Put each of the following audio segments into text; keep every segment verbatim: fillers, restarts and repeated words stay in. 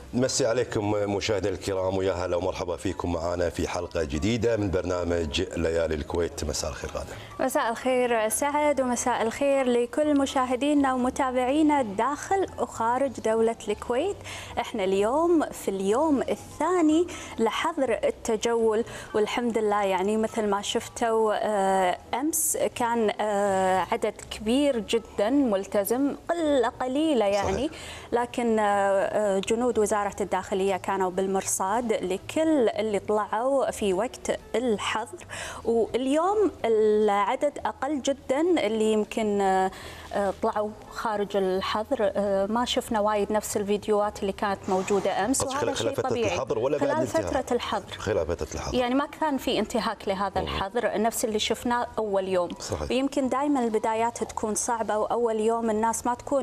نمسي عليكم مشاهدينا الكرام، ويا هلا ومرحبا فيكم معنا في حلقه جديده من برنامج ليالي الكويت. مساء الخير غاده. مساء الخير سعد، ومساء الخير لكل مشاهدينا ومتابعينا داخل وخارج دوله الكويت. احنا اليوم في اليوم الثاني لحظر التجول، والحمد لله يعني مثل ما شفتوا امس كان عدد كبير جدا ملتزم، قله قليله يعني صحيح. لكن جنود وزاره الداخليه كانوا بالمرصاد لكل اللي طلعوا في وقت الحظر، واليوم العدد اقل جدا اللي يمكن طلعوا خارج الحظر. ما شفنا وايد نفس الفيديوهات اللي كانت موجوده امس، وهذا شيء طبيعي الحظر ولا خلال بعد فتره الحظر. خلال فتره الحظر يعني ما كان في انتهاك لهذا الحظر نفس اللي شفناه اول يوم. صحيح. ويمكن دائما البدايات تكون صعبه، واول يوم الناس ما تكون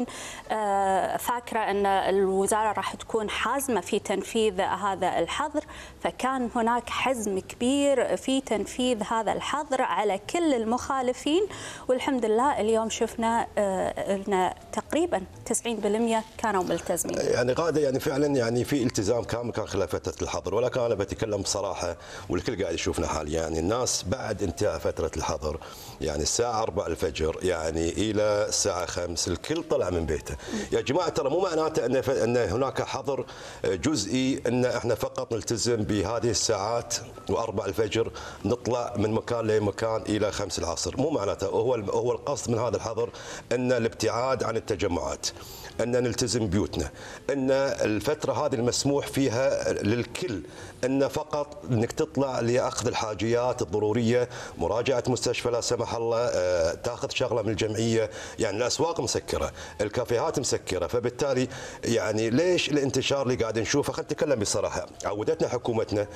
فاكره ان الوزاره راح تكون حازمه في تنفيذ هذا الحظر، فكان هناك حزم كبير في تنفيذ هذا الحظر على كل المخالفين، والحمد لله اليوم شفنا ان تقريبا تسعين بالمئة كانوا ملتزمين. يعني غاده يعني فعلا يعني في التزام كامل كان خلال فتره الحظر، ولكن انا بتكلم بصراحه والكل قاعد يشوفنا حاليا، يعني الناس بعد انتهاء فتره الحظر يعني الساعه أربعة الفجر يعني الى الساعه خمسة الكل طلع من بيته. يا جماعه ترى مو معناته ان ان هناك حظر جزئي ان احنا فقط نلتزم بهذه الساعات وأربعة الفجر نطلع من مكان لمكان الى خمسة العصر، مو معناته هو هو القصد من هذا الحظر ان الابتعاد عن التجمعات، ان نلتزم بيوتنا، ان الفتره هذه المسموح فيها للكل ان فقط انك تطلع لاخذ الحاجيات الضروريه، مراجعه مستشفى لا سمح الله، تاخذ شغله من الجمعيه، يعني الاسواق مسكره، الكافيهات مسكره، فبالتالي يعني ليش الانتشار اللي قاعد نشوفه؟ خلينا نتكلم بصراحه، عودتنا حكومتنا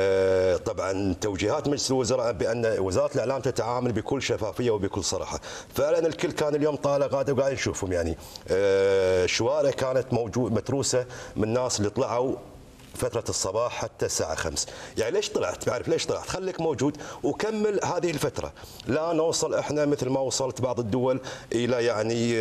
طبعا توجيهات مجلس الوزراء بان وزاره الاعلام تتعامل بكل شفافيه وبكل صراحه، فعلا الكل كان اليوم طالع غاده وقاعد نشوفهم، يعني الشوارع كانت موجود متروسه من الناس اللي طلعوا فترة الصباح حتى الساعة خمسة، يعني ليش طلعت؟ بعرف ليش طلعت، خليك موجود وكمل هذه الفترة، لا نوصل احنا مثل ما وصلت بعض الدول إلى يعني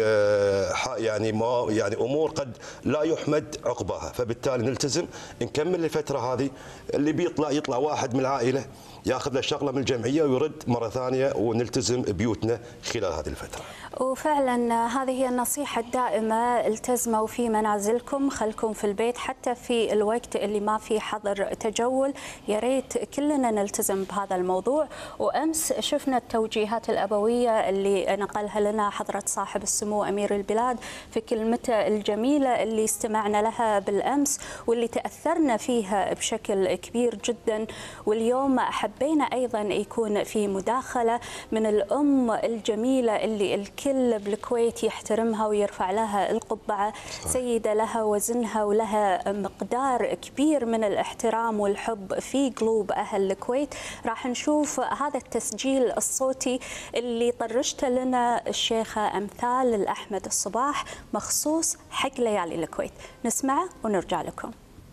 يعني ما يعني أمور قد لا يحمد عقباها، فبالتالي نلتزم نكمل الفترة هذه، اللي بيطلع يطلع واحد من العائلة ياخذ له شغله من الجمعيه ويرد مره ثانيه، ونلتزم بيوتنا خلال هذه الفتره. وفعلا هذه هي النصيحه الدائمه، التزموا في منازلكم، خلكم في البيت حتى في الوقت اللي ما في حظر تجول، يا ريت كلنا نلتزم بهذا الموضوع. وامس شفنا التوجيهات الابويه اللي نقلها لنا حضره صاحب السمو امير البلاد في كلمته الجميله اللي استمعنا لها بالامس واللي تاثرنا فيها بشكل كبير جدا، واليوم حبينا أيضا يكون في مداخلة من الأم الجميلة اللي الكل بالكويت يحترمها ويرفع لها القبعة، سيدة لها وزنها ولها مقدار كبير من الاحترام والحب في قلوب أهل الكويت. راح نشوف هذا التسجيل الصوتي اللي طرشته لنا الشيخة أمثال الأحمد الصباح مخصوص حق ليالي الكويت، نسمعه ونرجع لكم.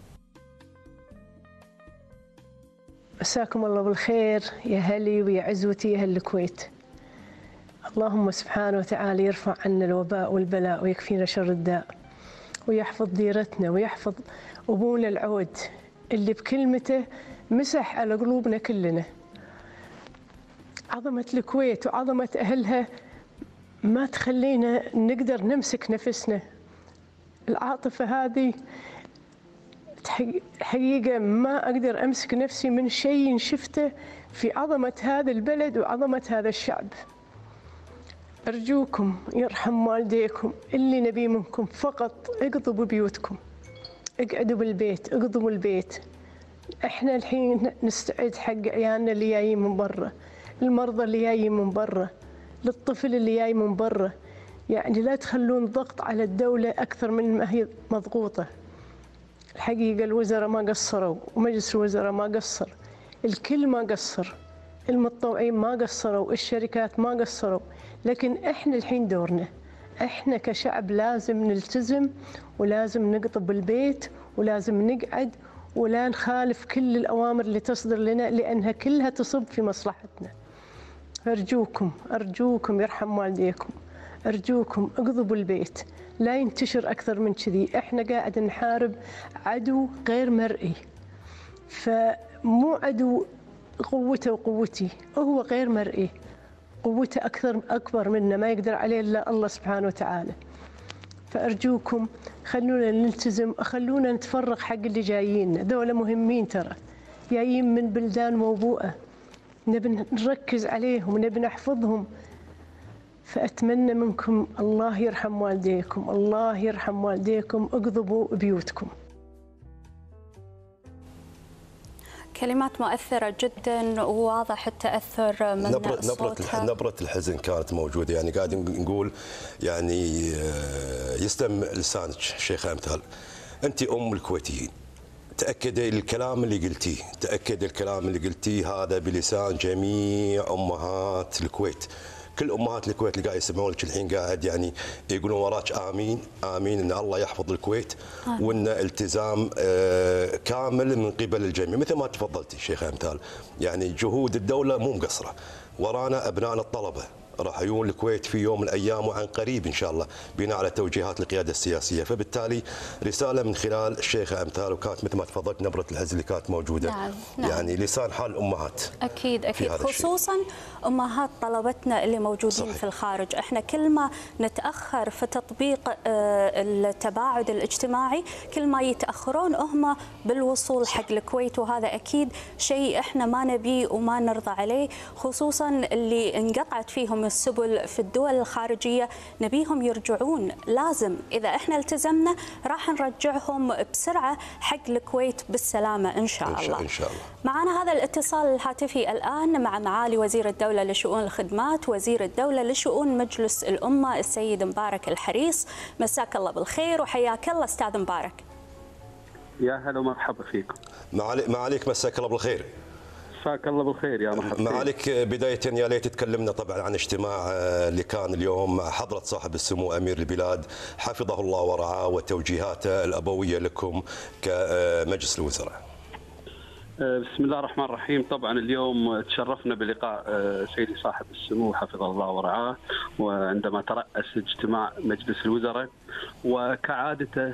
مساكم الله بالخير يا هلي ويا عزوتي يا أهل الكويت. اللهم سبحانه وتعالى يرفع عنا الوباء والبلاء ويكفينا شر الداء، ويحفظ ديرتنا ويحفظ أبونا العود اللي بكلمته مسح على قلوبنا كلنا. عظمة الكويت وعظمة أهلها ما تخلينا نقدر نمسك نفسنا. العاطفة هذه حقيقة ما أقدر أمسك نفسي من شيء شفته في عظمة هذا البلد وعظمة هذا الشعب. أرجوكم يرحم والديكم، اللي نبي منكم فقط اقضوا ببيوتكم، اقعدوا بالبيت، اقضوا البيت. احنا الحين نستعد حق عيالنا اللي جايين من برا، المرضى اللي جايين من برا، للطفل اللي جاي من برا، يعني لا تخلون ضغط على الدولة أكثر من ما هي مضغوطة. الحقيقة الوزراء ما قصروا، ومجلس الوزراء ما قصر، الكل ما قصر، المتطوعين ما قصروا، الشركات ما قصروا، لكن احنا الحين دورنا، احنا كشعب لازم نلتزم ولازم نقطب البيت ولازم نقعد ولا نخالف كل الأوامر اللي تصدر لنا، لأنها كلها تصب في مصلحتنا. أرجوكم أرجوكم يرحم والديكم، أرجوكم اقضبوا البيت، لا ينتشر أكثر من كذي. إحنا قاعد نحارب عدو غير مرئي، فمو عدو قوته وقوتي، هو غير مرئي، قوته أكثر أكبر منا، ما يقدر عليه إلا الله سبحانه وتعالى. فأرجوكم خلونا نلتزم، خلونا نتفرغ حق اللي جايين، ذولا مهمين ترى، جايين من بلدان موبوءة، نبي نركز عليهم ونبي نحفظهم. فأتمنى منكم الله يرحم والديكم، الله يرحم والديكم، اقضبوا بيوتكم. كلمات مؤثرة جدا وواضح التأثر من نبرة صوتها. نبرة نبرة الحزن كانت موجودة، يعني قاعد نقول يعني يسلم لسانك شيخة أمثال، أنت أم الكويتيين، تأكدي الكلام اللي قلتيه، تأكدي الكلام اللي قلتيه هذا بلسان جميع أمهات الكويت. كل امهات الكويت اللي قاعد يسمعون لك الحين قاعد يعني يقولون وراك امين امين ان الله يحفظ الكويت، وان التزام كامل من قبل الجميع مثل ما تفضلتي شيخة امثال. يعني جهود الدوله مو مقصره، ورانا ابنائنا الطلبه راح يجون الكويت في يوم من الايام وعن قريب ان شاء الله بناء على توجيهات القياده السياسيه، فبالتالي رساله من خلال الشيخه امثال، وكانت مثل ما تفضلت نبره الحزن اللي كانت موجوده. نعم. نعم. يعني لسان حال الامهات. اكيد اكيد، خصوصا امهات طلبتنا اللي موجودين صحيح. في الخارج، احنا كل ما نتاخر في تطبيق التباعد الاجتماعي كل ما يتاخرون هم بالوصول حق الكويت، وهذا اكيد شيء احنا ما نبيه وما نرضى عليه، خصوصا اللي انقطعت فيهم السبل في الدول الخارجية نبيهم يرجعون. لازم إذا إحنا التزمنا راح نرجعهم بسرعة حق الكويت بالسلامة إن شاء الله. إن شاء الله. معنا هذا الاتصال الهاتفي الآن مع معالي وزير الدولة لشؤون الخدمات وزير الدولة لشؤون مجلس الأمة السيد مبارك الحريص. مساك الله بالخير وحياك الله أستاذ مبارك. يا هلا ومرحبا فيكم. معالي معاليك مساك الله بالخير. مساك الله بالخير يا مرحبا. معاليك بداية يا ليت تكلمنا طبعا عن اجتماع اللي كان اليوم مع حضرة صاحب السمو أمير البلاد حفظه الله ورعاه وتوجيهاته الأبوية لكم كمجلس الوزراء. بسم الله الرحمن الرحيم. طبعا اليوم تشرفنا بلقاء سيدي صاحب السمو حفظه الله ورعاه، وعندما ترأس اجتماع مجلس الوزراء، وكعادته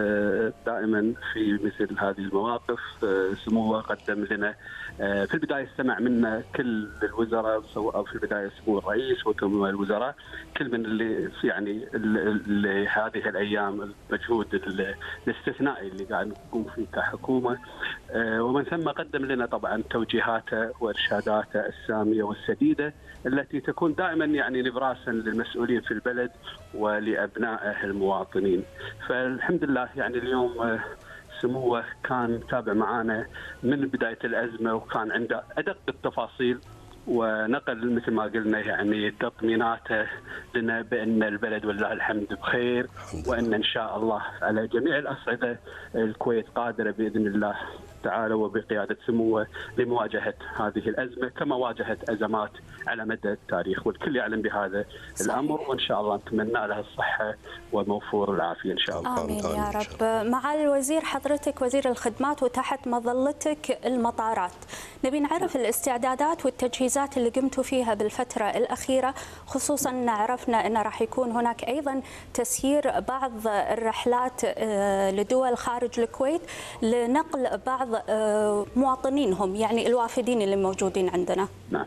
دائما في مثل هذه المواقف سموه قدم لنا في البدايه استمع منا كل الوزراء، سواء في البدايه سمو الرئيس وثم الوزراء، كل من اللي يعني اللي هذه الايام المجهود الاستثنائي اللي قاعد نقوم فيه كحكومه، ومن ثم قدم لنا طبعا توجيهاته وارشاداته الساميه والسديده التي تكون دائما يعني نبراسا للمسؤولين في البلد ولابنائه المواطنين. فالحمد لله يعني اليوم سموه كان متابع معنا من بدايه الازمه، وكان عنده ادق التفاصيل ونقل مثل ما قلنا يعني تطميناته لنا بان البلد ولله الحمد بخير، وان ان شاء الله على جميع الاصعده الكويت قادره باذن الله تعالى وبقياده سموه لمواجهه هذه الازمه كما واجهت ازمات على مدى التاريخ، والكل يعلم بهذا صحيح. الامر، وان شاء الله نتمنى لها الصحه وموفور العافيه ان شاء الله. امين يا رب. معالي الوزير، حضرتك وزير الخدمات وتحت مظلتك المطارات، نبي نعرف الاستعدادات والتجهيزات اللي قمتوا فيها بالفتره الاخيره، خصوصا عرفنا ان راح يكون هناك ايضا تسيير بعض الرحلات لدول خارج الكويت لنقل بعض مواطنينهم يعني الوافدين اللي موجودين عندنا. نعم.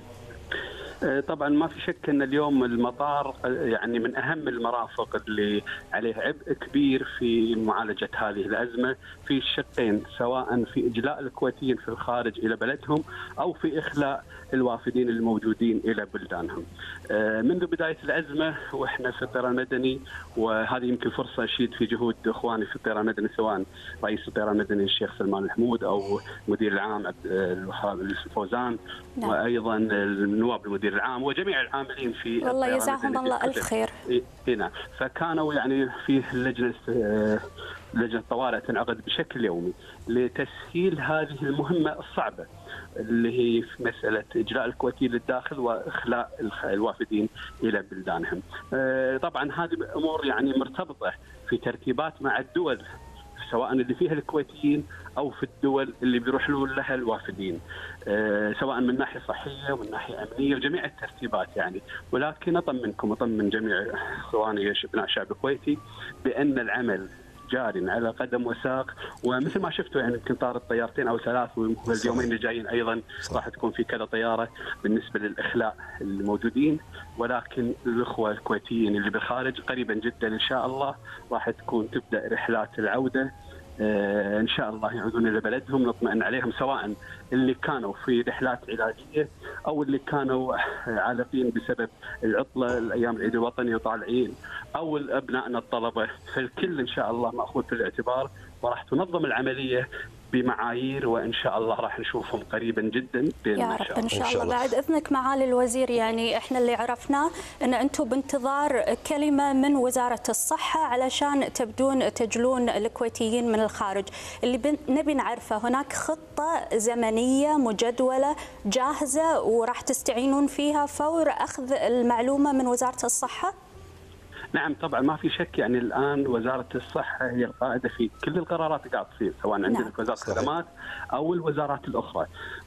طبعا ما في شك ان اليوم المطار يعني من اهم المرافق اللي عليه عبء كبير في معالجه هذه الازمه في الشقين، سواء في اجلاء الكويتيين في الخارج الى بلدهم او في اخلاء الوافدين الموجودين الى بلدانهم. منذ بدايه الازمه واحنا في الطيران المدني، وهذه يمكن فرصه اشيد في جهود اخواني في الطيران المدني سواء رئيس الطيران المدني الشيخ سلمان الحمود او المدير العام عبد الوهاب الفوزان، نعم. وايضا النواب المدير العام وجميع العاملين في والله يجزاهم الله الف خير. نعم. فكانوا يعني في لجنه لجنه طوارئ تنعقد بشكل يومي لتسهيل هذه المهمه الصعبه اللي هي في مساله اجلاء الكويتيين للداخل واخلاء الوافدين الى بلدانهم. طبعا هذه امور يعني مرتبطه في ترتيبات مع الدول سواء اللي فيها الكويتيين او في الدول اللي بيروح لها الوافدين، أه سواء من ناحيه صحيه ومن ناحيه امنيه وجميع الترتيبات يعني. ولكن اطمنكم واطمن جميع اخواني ابناء الشعب الكويتي بان العمل جار على قدم وساق، ومثل ما شفتوا يعني يمكن طارت طيارتين او ثلاث، واليومين اللي جايين ايضا راح تكون في كذا طياره بالنسبه للاخلاء الموجودين. ولكن الاخوه الكويتيين اللي بالخارج قريبا جدا ان شاء الله راح تكون تبدا رحلات العوده ان شاء الله، يعودون الى بلدهم نطمئن عليهم، سواء اللي كانوا في رحلات علاجيه او اللي كانوا عالقين بسبب العطله الايام العيد الوطني وطالعين، او ابنائنا الطلبه، فالكل ان شاء الله ماخوذ في الاعتبار، وراح تنظم العمليه بمعايير، وان شاء الله راح نشوفهم قريبا جدا يا رب ان شاء الله. بعد اذنك معالي الوزير، يعني احنا اللي عرفناه ان انتم بانتظار كلمه من وزاره الصحه علشان تبدون تجلون الكويتيين من الخارج. اللي نبي نعرفه، هناك خطه زمنيه مجدوله جاهزه وراح تستعينون فيها فور اخذ المعلومه من وزاره الصحه؟ نعم طبعا ما في شك، يعني الان وزاره الصحه هي القائده في كل القرارات اللي قاعد تصير، سواء عندنا نعم. وزاره الخدمات او الوزارات الاخرى.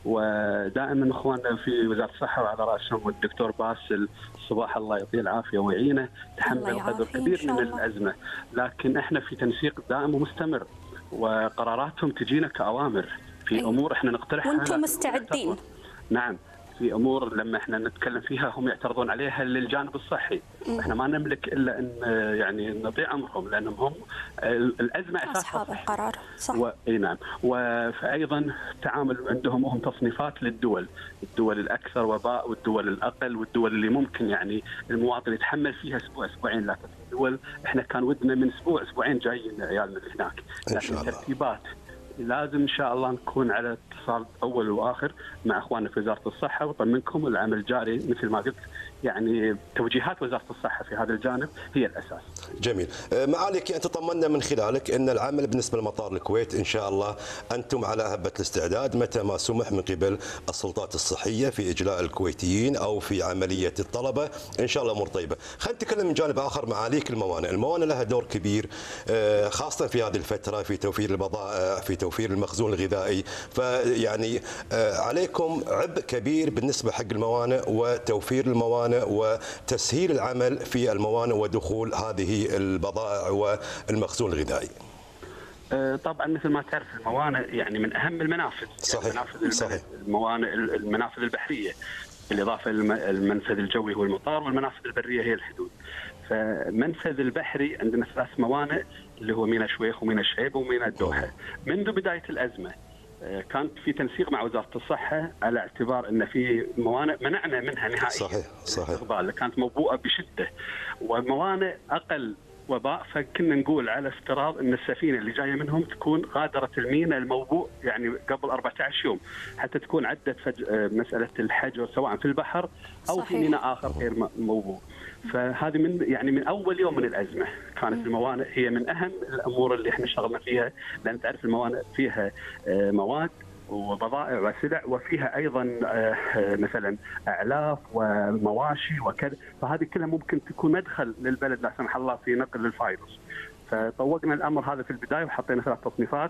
ودائما اخواننا في وزاره الصحه وعلى راسهم الدكتور باسل صباح الله يعطيه العافيه ويعينه، تحمل قدر كبير من الازمه، لكن احنا في تنسيق دائم ومستمر، وقراراتهم تجينا كاوامر في أيوة. امور احنا نقترحها وانتم مستعدين. نعم، في امور لما احنا نتكلم فيها هم يعترضون عليها للجانب الصحي، احنا ما نملك الا ان يعني نطيع امرهم، لانهم هم الازمه اساسا اصحاب القرار. صح. و... اي نعم. وفايضا تعامل عندهم هم تصنيفات للدول، الدول الاكثر وباء والدول الاقل والدول اللي ممكن يعني المواطن يتحمل فيها اسبوع اسبوعين، لكن في دول احنا كان ودنا من اسبوع اسبوعين جايين عيالنا هناك، لكن ترتيبات لازم ان شاء الله نكون على اتصال اول واخر مع اخواننا في وزاره الصحه، وطمنكم العمل جاري مثل ما قلت، يعني توجيهات وزاره الصحه في هذا الجانب هي الاساس. جميل. معاليك يعني تطمنا من خلالك ان العمل بالنسبه لمطار الكويت ان شاء الله انتم على هبه الاستعداد متى ما سمح من قبل السلطات الصحيه في اجلاء الكويتيين او في عمليه الطلبه، ان شاء الله امور طيبه. خلينا نتكلم من جانب اخر معاليك، الموانئ، الموانئ لها دور كبير خاصه في هذه الفتره في توفير البضائع، في توفير المخزون الغذائي، فيعني عليكم عبء كبير بالنسبه حق الموانئ وتوفير الموانئ وتسهيل العمل في الموانئ ودخول هذه البضائع والمخزون الغذائي. طبعا مثل ما تعرف الموانئ يعني من اهم المنافذ، صحيح. يعني منافذ صحيح. الموانئ المنافذ البحريه، بالاضافه للمنفذ الجوي هو المطار، والمنافذ البريه هي الحدود. فمنفذ البحري عندنا ثلاث موانئ اللي هو ميناء شويخ وميناء شعيب وميناء الدوحه. منذ بدايه الازمه كانت في تنسيق مع وزاره الصحه على اعتبار ان في موانئ منعنا منها نهائيا. صحيح صحيح. كانت موبوءه بشده، وموانئ اقل وباء، فكنا نقول على افتراض ان السفينه اللي جايه منهم تكون غادرت الميناء الموبوء يعني قبل أربعة عشر يوم، حتى تكون عدت فج... مساله الحجر سواء في البحر او صحيح. في ميناء اخر غير موبوء. فهذه من يعني من اول يوم من الازمه كانت الموانئ هي من اهم الامور اللي احنا اشتغلنا فيها، لان تعرف الموانئ فيها مواد وبضائع وسلع، وفيها ايضا مثلا اعلاف ومواشي وكذا، فهذه كلها ممكن تكون مدخل للبلد لا سمح الله في نقل الفيروس. فطوقنا الامر هذا في البدايه وحطينا ثلاث تصنيفات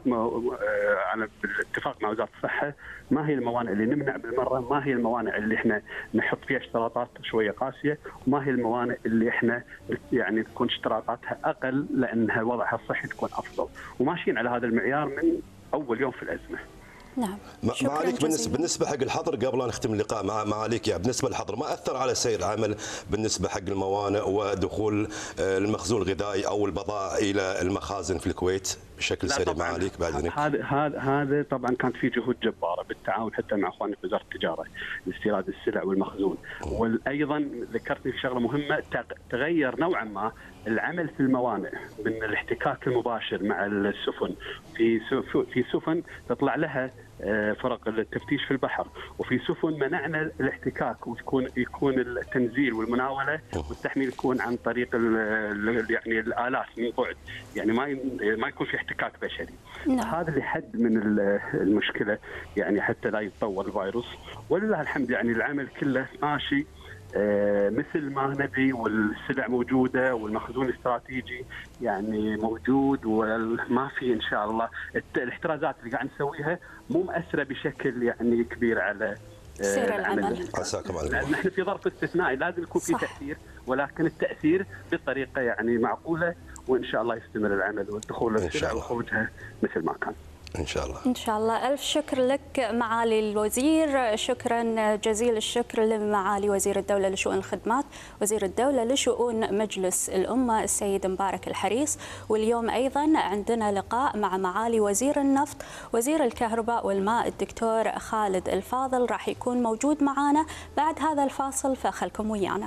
على بالاتفاق مع وزاره الصحه، ما هي الموانئ اللي نمنع بالمره، ما هي الموانئ اللي احنا نحط فيها اشتراطات شويه قاسيه، وما هي الموانئ اللي احنا يعني تكون اشتراطاتها اقل لانها وضعها الصحي تكون افضل، وماشيين على هذا المعيار من اول يوم في الازمه. نعم. معاليك بالنسبه بالنسبه حق الحظر، قبل ان نختم اللقاء مع معاليك، يعني بالنسبه للحظر ما اثر على سير العمل بالنسبه حق الموانئ ودخول المخزون الغذائي او البضائع الى المخازن في الكويت بشكل سريع معاليك بعد اذنك؟ هذا هذا هذا طبعا كانت في جهود جباره بالتعاون حتى مع اخواننا في وزاره التجاره لاستيراد السلع والمخزون، وايضا ذكرتني في شغله مهمه، تغير نوعا ما العمل في الموانئ من الاحتكاك المباشر مع السفن، في في سفن تطلع لها فرق التفتيش في البحر، وفي سفن منعنا الاحتكاك وتكون يكون التنزيل والمناوله والتحميل يكون عن طريق يعني الالات من بعد، يعني ما ما يكون في احتكاك بشري. نعم. هذا اللي حد من المشكله، يعني حتى لا يتطور الفيروس، ولله الحمد يعني العمل كله ماشي مثل ما نبي، والسلع موجوده والمخزون الاستراتيجي يعني موجود، وما في ان شاء الله الاحترازات اللي قاعد نسويها مو مأثره بشكل يعني كبير على سير العمل. عساكم على لان احنا في ظرف استثنائي لازم يكون في تاثير، ولكن التاثير بطريقه يعني معقوله، وان شاء الله يستمر العمل والدخول للسلع وخروجها مثل ما كان. إن شاء الله. إن شاء الله. ألف شكر لك معالي الوزير، شكرا جزيل الشكر لمعالي وزير الدولة لشؤون الخدمات، وزير الدولة لشؤون مجلس الأمة السيد مبارك الحريص. واليوم أيضا عندنا لقاء مع معالي وزير النفط وزير الكهرباء والماء الدكتور خالد الفاضل، راح يكون موجود معنا بعد هذا الفاصل، فخلكم ويانا.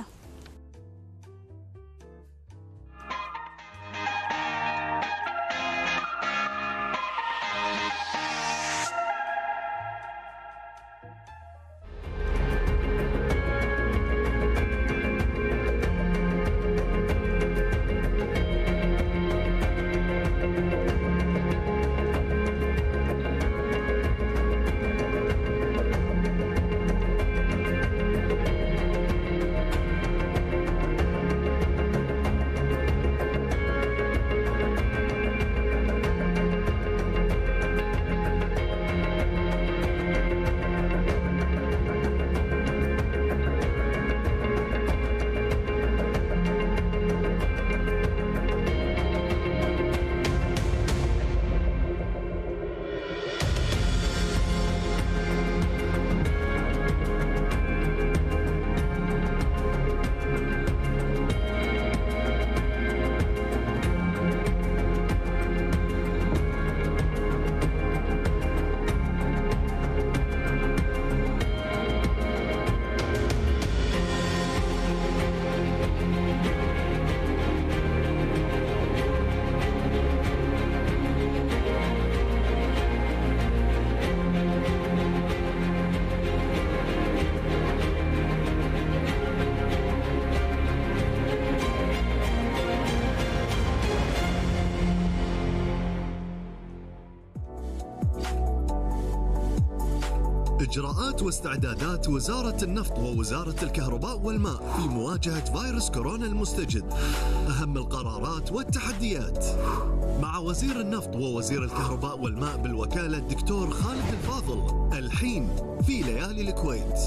إجراءات واستعدادات وزارة النفط ووزارة الكهرباء والماء في مواجهة فيروس كورونا المستجد، أهم القرارات والتحديات، مع وزير النفط ووزير الكهرباء والماء بالوكالة الدكتور خالد الفاضل، الحين في ليالي الكويت.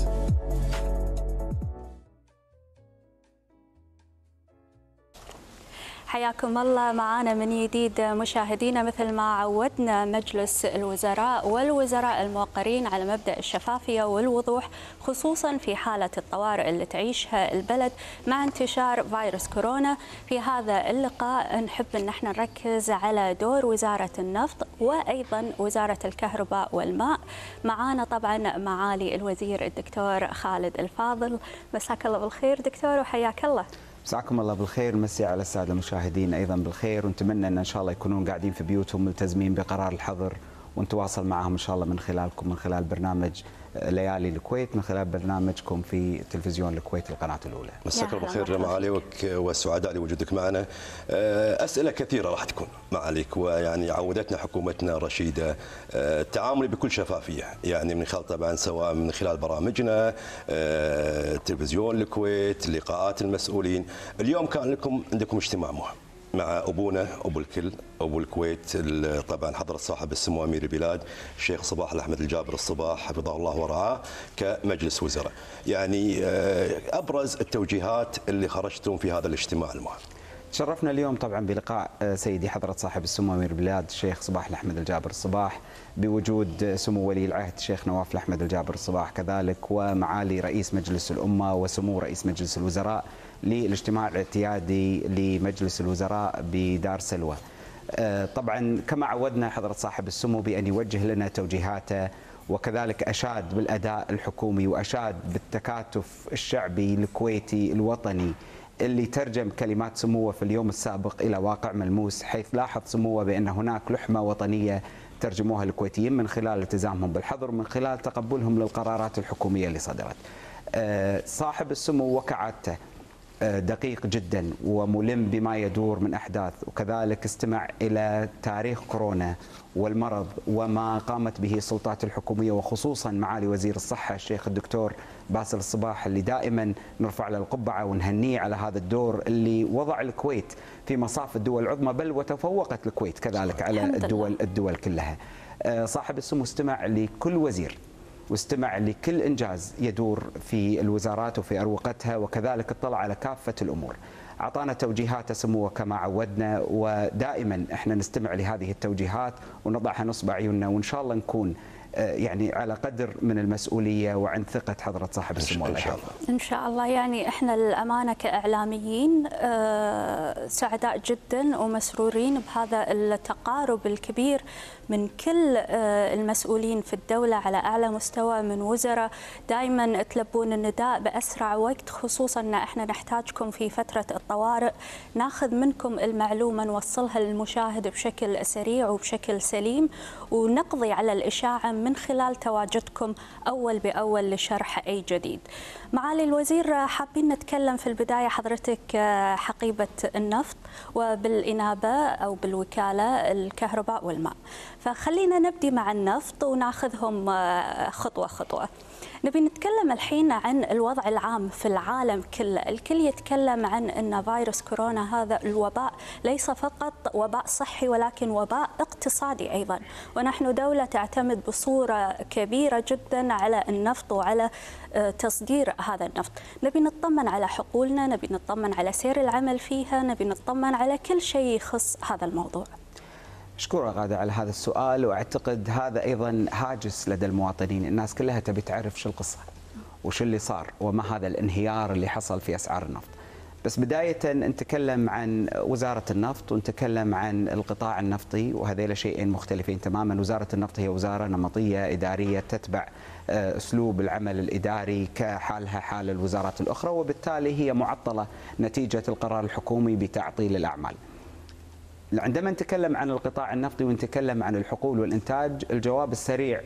حياكم الله معنا من جديد مشاهدينا. مثل ما عودنا مجلس الوزراء والوزراء الموقرين على مبدأ الشفافية والوضوح، خصوصا في حالة الطوارئ اللي تعيشها البلد مع انتشار فيروس كورونا. في هذا اللقاء نحب ان احنا نركز على دور وزارة النفط وايضا وزارة الكهرباء والماء. معانا طبعا معالي الوزير الدكتور خالد الفاضل. مساك الله بالخير دكتور وحياك الله. مساكم الله بالخير، مسي على الساده المشاهدين ايضا بالخير، ونتمنى ان ان شاء الله يكونون قاعدين في بيوتهم ملتزمين بقرار الحظر، ونتواصل معهم ان شاء الله من خلالكم، من خلال برنامج ليالي الكويت، من خلال برنامجكم في تلفزيون الكويت القناه الاولى. مساك الله بالخير معالي والسعداء لوجودك معنا. اسئله كثيره راح تكون معاليك، ويعني عودتنا حكومتنا الرشيده التعامل بكل شفافيه، يعني من خلال طبعا سواء من خلال برامجنا تلفزيون الكويت، لقاءات المسؤولين. اليوم كان لكم عندكم اجتماع مهم مع ابونا ابو الكل ابو الكويت، طبعا حضره صاحب السمو امير البلاد الشيخ صباح الاحمد الجابر الصباح حفظه الله ورعاه كمجلس وزراء. يعني ابرز التوجيهات اللي خرجتم في هذا الاجتماع المهم. تشرفنا اليوم طبعا بلقاء سيدي حضره صاحب السمو امير البلاد الشيخ صباح الاحمد الجابر الصباح، بوجود سمو ولي العهد الشيخ نواف الاحمد الجابر الصباح كذلك، ومعالي رئيس مجلس الامه وسمو رئيس مجلس الوزراء للاجتماع الاعتيادي لمجلس الوزراء بدار سلوى. طبعا كما عودنا حضرة صاحب السمو بأن يوجه لنا توجيهاته، وكذلك أشاد بالأداء الحكومي وأشاد بالتكاتف الشعبي الكويتي الوطني اللي ترجم كلمات سموه في اليوم السابق إلى واقع ملموس، حيث لاحظ سموه بأن هناك لحمة وطنية ترجموها الكويتيين من خلال التزامهم بالحظر، من خلال تقبلهم للقرارات الحكومية اللي صدرت. صاحب السمو وكعادته دقيق جدا وملم بما يدور من أحداث، وكذلك استمع إلى تاريخ كورونا والمرض وما قامت به السلطات الحكومية وخصوصا معالي وزير الصحة الشيخ الدكتور باسل الصباح، اللي دائما نرفع له القبعة ونهنيه على هذا الدور اللي وضع الكويت في مصاف الدول العظمى، بل وتفوقت الكويت كذلك على الدول الدول كلها. صاحب السمو استمع لكل وزير واستمع لكل إنجاز يدور في الوزارات وفي أروقتها، وكذلك اطلع على كافة الأمور. أعطانا توجيهات سموه كما عودنا، ودائما احنا نستمع لهذه التوجيهات ونضعها نصب عيوننا، وإن شاء الله نكون يعني على قدر من المسؤولية وعند ثقة حضرة صاحب السمو. إن شاء الله. إن شاء الله. يعني إحنا للأمانة كإعلاميين سعداء جدا ومسرورين بهذا التقارب الكبير من كل المسؤولين في الدولة على أعلى مستوى، من وزراء دائما تلبون النداء بأسرع وقت، خصوصا أن إحنا نحتاجكم في فترة الطوارئ، ناخذ منكم المعلومة نوصلها للمشاهد بشكل سريع وبشكل سليم، ونقضي على الإشاعة من خلال تواجدكم أول بأول لشرح أي جديد. معالي الوزير، حابين نتكلم في البداية، حضرتك حقيبة النفط وبالإنابة أو بالوكالة الكهرباء والماء، فخلينا نبدي مع النفط وناخذهم خطوة خطوة. نبي نتكلم الحين عن الوضع العام في العالم كله. الكل يتكلم عن أن فيروس كورونا هذا الوباء ليس فقط وباء صحي ولكن وباء اقتصادي أيضا، ونحن دولة تعتمد بصورة كبيرة جدا على النفط وعلى تصدير هذا النفط. نبي نطمن على حقولنا، نبي نطمن على سير العمل فيها، نبي نطمن على كل شيء يخص هذا الموضوع. أشكرك غادة على هذا السؤال، وأعتقد هذا أيضا هاجس لدى المواطنين. الناس كلها تبي تعرف شو القصة وشو اللي صار وما هذا الانهيار اللي حصل في أسعار النفط. بس بداية نتكلم عن وزارة النفط ونتكلم عن القطاع النفطي، وهذيل شيئين مختلفين تماما. وزارة النفط هي وزارة نمطية إدارية تتبع أسلوب العمل الإداري كحالها حال الوزارات الأخرى، وبالتالي هي معطلة نتيجة القرار الحكومي بتعطيل الأعمال. عندما نتكلم عن القطاع النفطي ونتكلم عن الحقول والإنتاج، الجواب السريع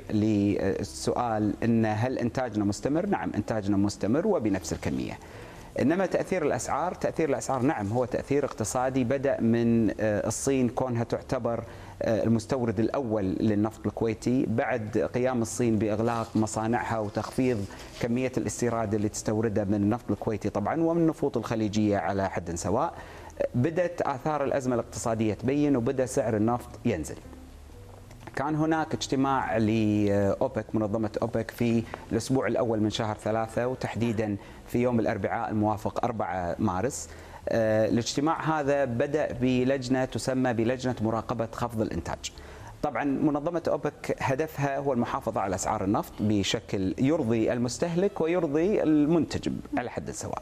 للسؤال إن هل إنتاجنا مستمر؟ نعم، إنتاجنا مستمر وبنفس الكمية. إنما تأثير الأسعار، تأثير الأسعار نعم هو تأثير اقتصادي بدأ من الصين كونها تعتبر المستورد الأول للنفط الكويتي بعد قيام الصين بإغلاق مصانعها وتخفيض كمية الاستيراد اللي تستوردها من النفط الكويتي طبعا ومن النفوط الخليجية على حد سواء. بدأت آثار الأزمة الاقتصادية تبين وبدأ سعر النفط ينزل. كان هناك اجتماع لأوبك، منظمة أوبك، في الأسبوع الأول من شهر ثلاثة وتحديدا في يوم الأربعاء الموافق أربعة مارس. الاجتماع هذا بدأ بلجنة تسمى بلجنة مراقبة خفض الإنتاج. طبعا منظمة أوبك هدفها هو المحافظة على أسعار النفط بشكل يرضي المستهلك ويرضي المنتج على حد سواء.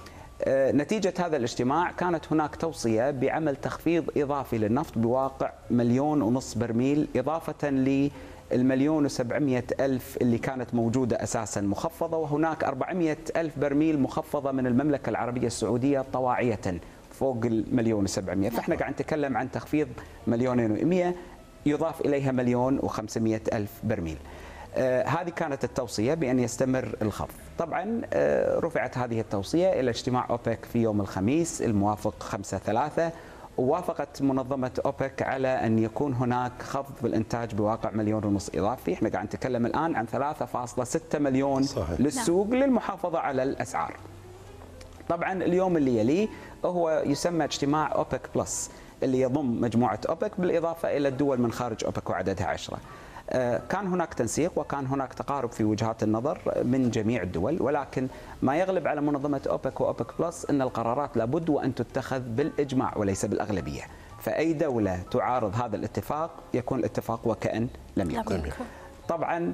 نتيجة هذا الاجتماع كانت هناك توصية بعمل تخفيض إضافي للنفط بواقع مليون ونصف برميل، إضافة للمليون وسبعمائة ألف اللي كانت موجودة أساسا مخفضة، وهناك أربعمائة ألف برميل مخفضة من المملكة العربية السعودية طواعية فوق المليون وسبعمائة. فإحنا قاعد نتكلم عن تخفيض مليونين ومئة يضاف إليها مليون وخمسمائة ألف برميل. آه هذه كانت التوصية بأن يستمر الخفض. طبعا آه رفعت هذه التوصية إلى اجتماع أوبك في يوم الخميس الموافق خمسة ثلاثة، ووافقت منظمة أوبك على أن يكون هناك خفض بالإنتاج بواقع مليون ونص إضافي. احنا قاعد نتكلم الآن عن ثلاثة فاصلة ستة مليون صحيح. للسوق للمحافظة على الأسعار. طبعا اليوم اللي يليه هو يسمى اجتماع أوبك بلس اللي يضم مجموعة أوبك بالإضافة إلى الدول من خارج أوبك وعددها عشرة. كان هناك تنسيق وكان هناك تقارب في وجهات النظر من جميع الدول، ولكن ما يغلب على منظمة أوبك وأوبك بلس أن القرارات لابد وأن تتخذ بالإجماع وليس بالأغلبية. فأي دولة تعارض هذا الاتفاق يكون الاتفاق وكأن لم يكن. طبعا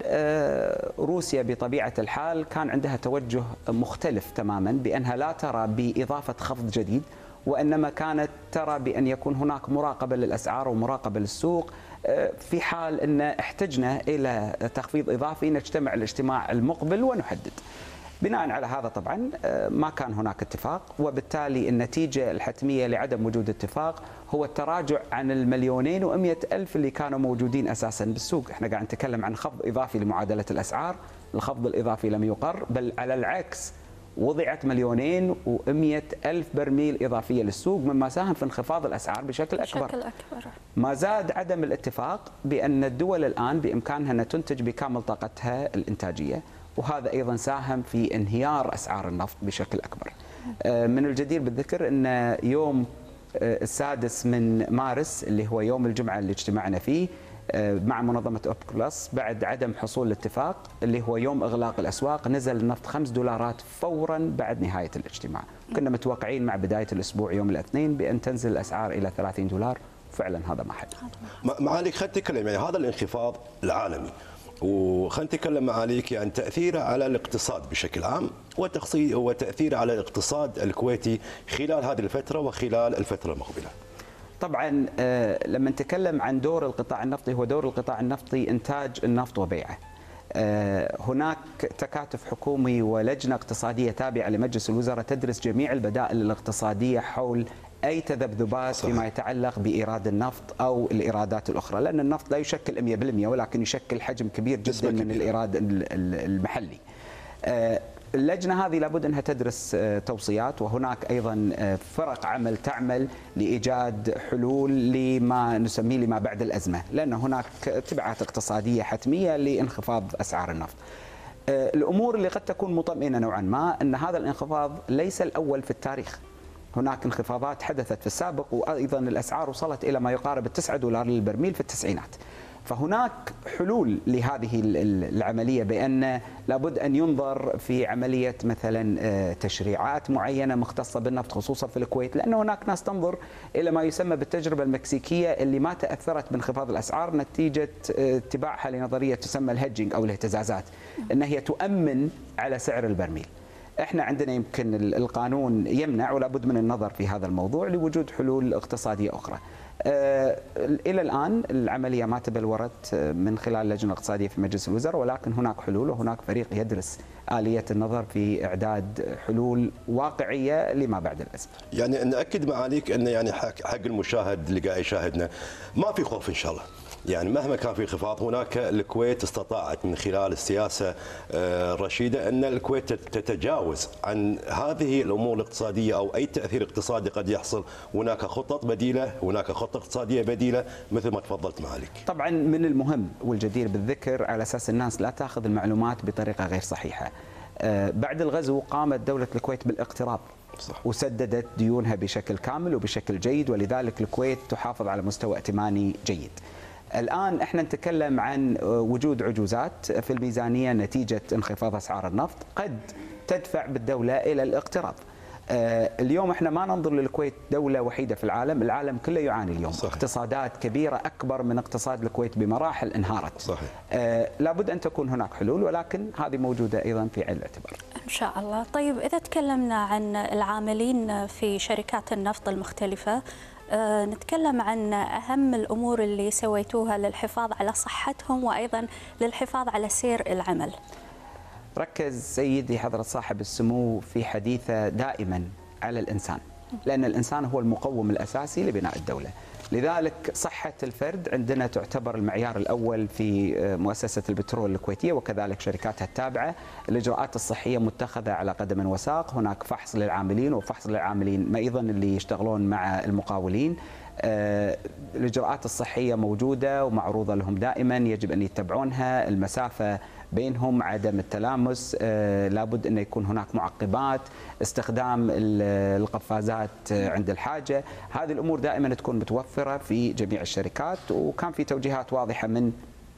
روسيا بطبيعة الحال كان عندها توجه مختلف تماما بأنها لا ترى بإضافة خفض جديد، وإنما كانت ترى بأن يكون هناك مراقبة للأسعار ومراقبة للسوق. في حال أن احتجنا إلى تخفيض إضافي نجتمع الاجتماع المقبل ونحدد. بناء على هذا طبعا ما كان هناك اتفاق، وبالتالي النتيجة الحتمية لعدم وجود اتفاق هو التراجع عن المليونين ومئة ألف اللي كانوا موجودين أساسا بالسوق. احنا قاعد نتكلم عن خفض إضافي لمعادلة الأسعار. الخفض الإضافي لم يقر، بل على العكس وضعت مليونين ومئة ألف برميل إضافية للسوق، مما ساهم في انخفاض الأسعار بشكل أكبر. بشكل أكبر. ما زاد عدم الاتفاق بأن الدول الآن بإمكانها أن تنتج بكامل طاقتها الإنتاجية، وهذا أيضا ساهم في انهيار أسعار النفط بشكل أكبر. من الجدير بالذكر أن يوم السادس من مارس اللي هو يوم الجمعة اللي اجتمعنا فيه مع منظمة أوبك بلس بعد عدم حصول الاتفاق اللي هو يوم إغلاق الأسواق، نزل النفط خمس دولارات فورا بعد نهاية الاجتماع. كنا متوقعين مع بداية الأسبوع يوم الاثنين بأن تنزل الأسعار إلى ثلاثين دولار، فعلا هذا ما حدث. معاليك خلينا نتكلم يعني هذا الانخفاض العالمي، وخلينا نتكلم معاليك يعني تأثيره على الاقتصاد بشكل عام وتأثيره على الاقتصاد الكويتي خلال هذه الفترة وخلال الفترة المقبلة. طبعا لما نتكلم عن دور القطاع النفطي، هو دور القطاع النفطي إنتاج النفط وبيعه. هناك تكاتف حكومي ولجنة اقتصادية تابعة لمجلس الوزراء تدرس جميع البدائل الاقتصادية حول أي تذبذبات فيما يتعلق بإيراد النفط أو الإيرادات الأخرى، لأن النفط لا يشكل مئة بالمئة ولكن يشكل حجم كبير جدا من الإيراد المحلي. اللجنة هذه لابد أنها تدرس توصيات، وهناك أيضا فرق عمل تعمل لإيجاد حلول لما نسميه لما بعد الأزمة، لأن هناك تبعات اقتصادية حتمية لانخفاض أسعار النفط. الأمور اللي قد تكون مطمئنة نوعا ما أن هذا الانخفاض ليس الأول في التاريخ. هناك انخفاضات حدثت في السابق، وأيضا الأسعار وصلت إلى ما يقارب التسعة دولار للبرميل في التسعينات. فهناك حلول لهذه العملية، بأن لابد أن ينظر في عملية مثلا تشريعات معينة مختصة بالنفط خصوصا في الكويت، لأن هناك ناس تنظر إلى ما يسمى بالتجربة المكسيكية اللي ما تأثرت بانخفاض الأسعار نتيجة اتباعها لنظرية تسمى الهيدجينج أو الاهتزازات، أن هي تؤمن على سعر البرميل. احنا عندنا يمكن القانون يمنع، ولا بد من النظر في هذا الموضوع لوجود حلول اقتصادية أخرى. آه إلى الآن العملية ما تبلورت من خلال اللجنة الاقتصادية في مجلس الوزراء، ولكن هناك حلول وهناك فريق يدرس آلية النظر في إعداد حلول واقعية لما بعد الأزمة. يعني نأكد معاليك أن يعني حق, حق المشاهد اللي قاعد يشاهدنا ما في خوف إن شاء الله، يعني مهما كان في انخفاض هناك الكويت استطاعت من خلال السياسة الرشيدة أن الكويت تتجاوز عن هذه الأمور الاقتصادية أو أي تأثير اقتصادي قد يحصل. هناك خطط بديلة، هناك خطة اقتصادية بديلة مثل ما تفضلت معاليك. طبعا من المهم والجدير بالذكر على أساس الناس لا تأخذ المعلومات بطريقة غير صحيحة، بعد الغزو قامت دولة الكويت بالاقتراض صح. وسددت ديونها بشكل كامل وبشكل جيد، ولذلك الكويت تحافظ على مستوى ائتماني جيد. الآن احنا نتكلم عن وجود عجوزات في الميزانية نتيجة انخفاض أسعار النفط قد تدفع بالدولة إلى الاقتراض. اليوم احنا ما ننظر للكويت دولة وحيدة في العالم، العالم كله يعاني اليوم. صحيح. اقتصادات كبيرة أكبر من اقتصاد الكويت بمراحل انهارت. صحيح. آه لابد أن تكون هناك حلول، ولكن هذه موجودة أيضا في عين الاعتبار إن شاء الله. طيب إذا تكلمنا عن العاملين في شركات النفط المختلفة، أه نتكلم عن أهم الأمور اللي سويتوها للحفاظ على صحتهم وأيضا للحفاظ على سير العمل. ركز سيدي حضرة صاحب السمو في حديثه دائما على الإنسان، لأن الإنسان هو المقوم الأساسي لبناء الدولة. لذلك صحة الفرد عندنا تعتبر المعيار الأول في مؤسسة البترول الكويتية وكذلك شركاتها التابعة. الإجراءات الصحية متخذة على قدم وساق، هناك فحص للعاملين وفحص للعاملين ما أيضا اللي يشتغلون مع المقاولين. الإجراءات الصحية موجودة ومعروضة لهم دائما، يجب أن يتبعونها، المسافة بينهم، عدم التلامس، لابد أن يكون هناك معقبات، استخدام القفازات عند الحاجة. هذه الأمور دائما تكون متوفرة في جميع الشركات، وكان في توجيهات واضحة من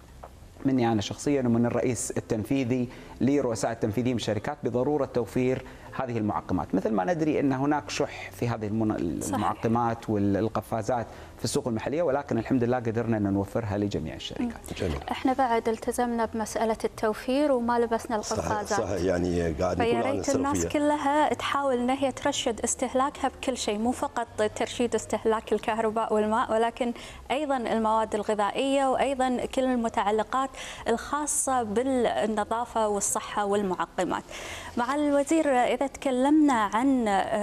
مني أنا شخصيا ومن الرئيس التنفيذي لرؤساء التنفيذيين من الشركات بضرورة توفير هذه المعقمات، مثل ما ندري أن هناك شح في هذه المعقمات والقفازات في السوق المحلية، ولكن الحمد لله قدرنا أن نوفرها لجميع الشركات. جميل. احنا بعد التزمنا بمسألة التوفير وما لبسنا القفازات. صحيح, صحيح يعني قاعد نقول عن الصرفية. الناس كلها تحاول أن هي ترشد استهلاكها بكل شيء، مو فقط ترشيد استهلاك الكهرباء والماء، ولكن أيضا المواد الغذائية وأيضا كل المتعلقات الخاصة بالنظافة والصحة والمعقمات. مع الوزير إذا تكلمنا عن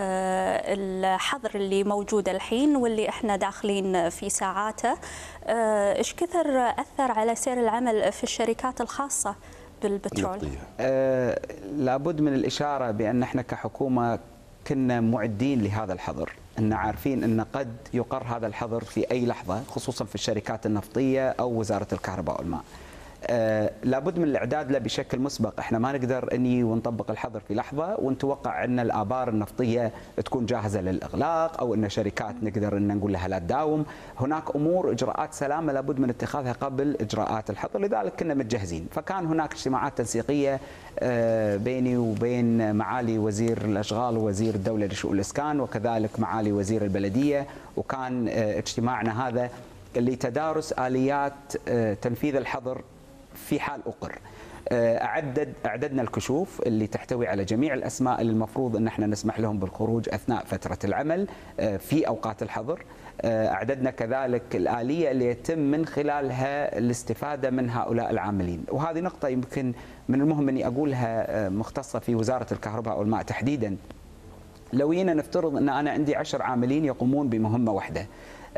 الحظر اللي موجود الحين واللي احنا داخلين في ساعاته، ايش كثر أثر على سير العمل في الشركات الخاصة بالبترول؟ آه لابد من الإشارة بأن احنا كحكومة كنا معدين لهذا الحظر، ان عارفين ان قد يقر هذا الحظر في اي لحظه، خصوصا في الشركات النفطيه او وزاره الكهرباء والماء. آه لابد من الاعداد له بشكل مسبق، احنا ما نقدر اني ونطبق الحظر في لحظه ونتوقع ان الابار النفطيه تكون جاهزه للاغلاق او ان شركات نقدر ان نقول لها لا تداوم، هناك امور اجراءات سلامه لابد من اتخاذها قبل اجراءات الحظر، لذلك كنا متجهزين، فكان هناك اجتماعات تنسيقيه آه بيني وبين معالي وزير الاشغال ووزير الدوله لشؤون الاسكان وكذلك معالي وزير البلديه، وكان آه اجتماعنا هذا لتدارس اليات آه تنفيذ الحظر في حال أقر. أعدد أعددنا الكشوف اللي تحتوي على جميع الأسماء اللي المفروض أن احنا نسمح لهم بالخروج أثناء فترة العمل في أوقات الحظر. أعددنا كذلك الآلية اللي يتم من خلالها الاستفادة من هؤلاء العاملين، وهذه نقطة يمكن من المهم أني أقولها مختصة في وزارة الكهرباء والماء تحديدا. لو جينا نفترض أن أنا عندي عشر عاملين يقومون بمهمة واحدة،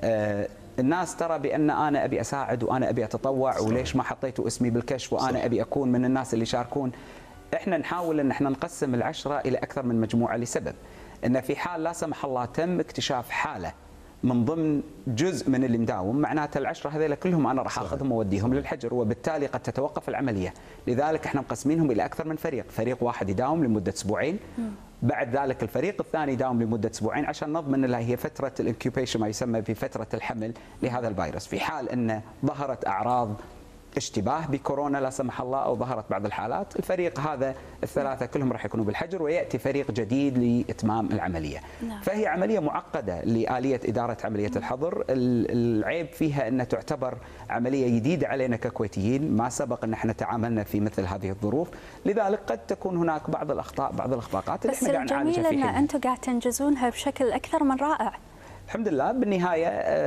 الناس ترى بأن أنا أبي أساعد وأنا أبي أتطوع وليش ما حطيتوا اسمي بالكشف وأنا أبي أكون من الناس اللي يشاركون. إحنا نحاول أن احنا نقسم العشرة إلى أكثر من مجموعة لسبب أن في حال لا سمح الله تم اكتشاف حالة من ضمن جزء من اللي مداوم، معناته العشرة هذول كلهم أنا راح أخذهم وأوديهم للحجر، وبالتالي قد تتوقف العملية. لذلك احنا مقسمينهم إلى أكثر من فريق، فريق واحد يداوم لمدة أسبوعين، بعد ذلك الفريق الثاني يداوم لمدة أسبوعين عشان نضمن لها هي فترة الانكيوبيشن ما يسمى بفترة الحمل لهذا الفيروس. في حال أن ظهرت أعراض اشتباه بكورونا لا سمح الله أو ظهرت بعض الحالات، الفريق هذا الثلاثة كلهم راح يكونوا بالحجر ويأتي فريق جديد لإتمام العملية. نعم. فهي عملية معقدة لآلية إدارة عملية الحظر، العيب فيها أنها تعتبر عملية جديدة علينا ككويتيين، ما سبق أن احنا تعاملنا في مثل هذه الظروف، لذلك قد تكون هناك بعض الأخطاء بعض الإخفاقات اللي احنا قاعد نعالجها بس فيها. الجميل أن أنتم قاعد تنجزونها بشكل أكثر من رائع. الحمد لله. بالنهاية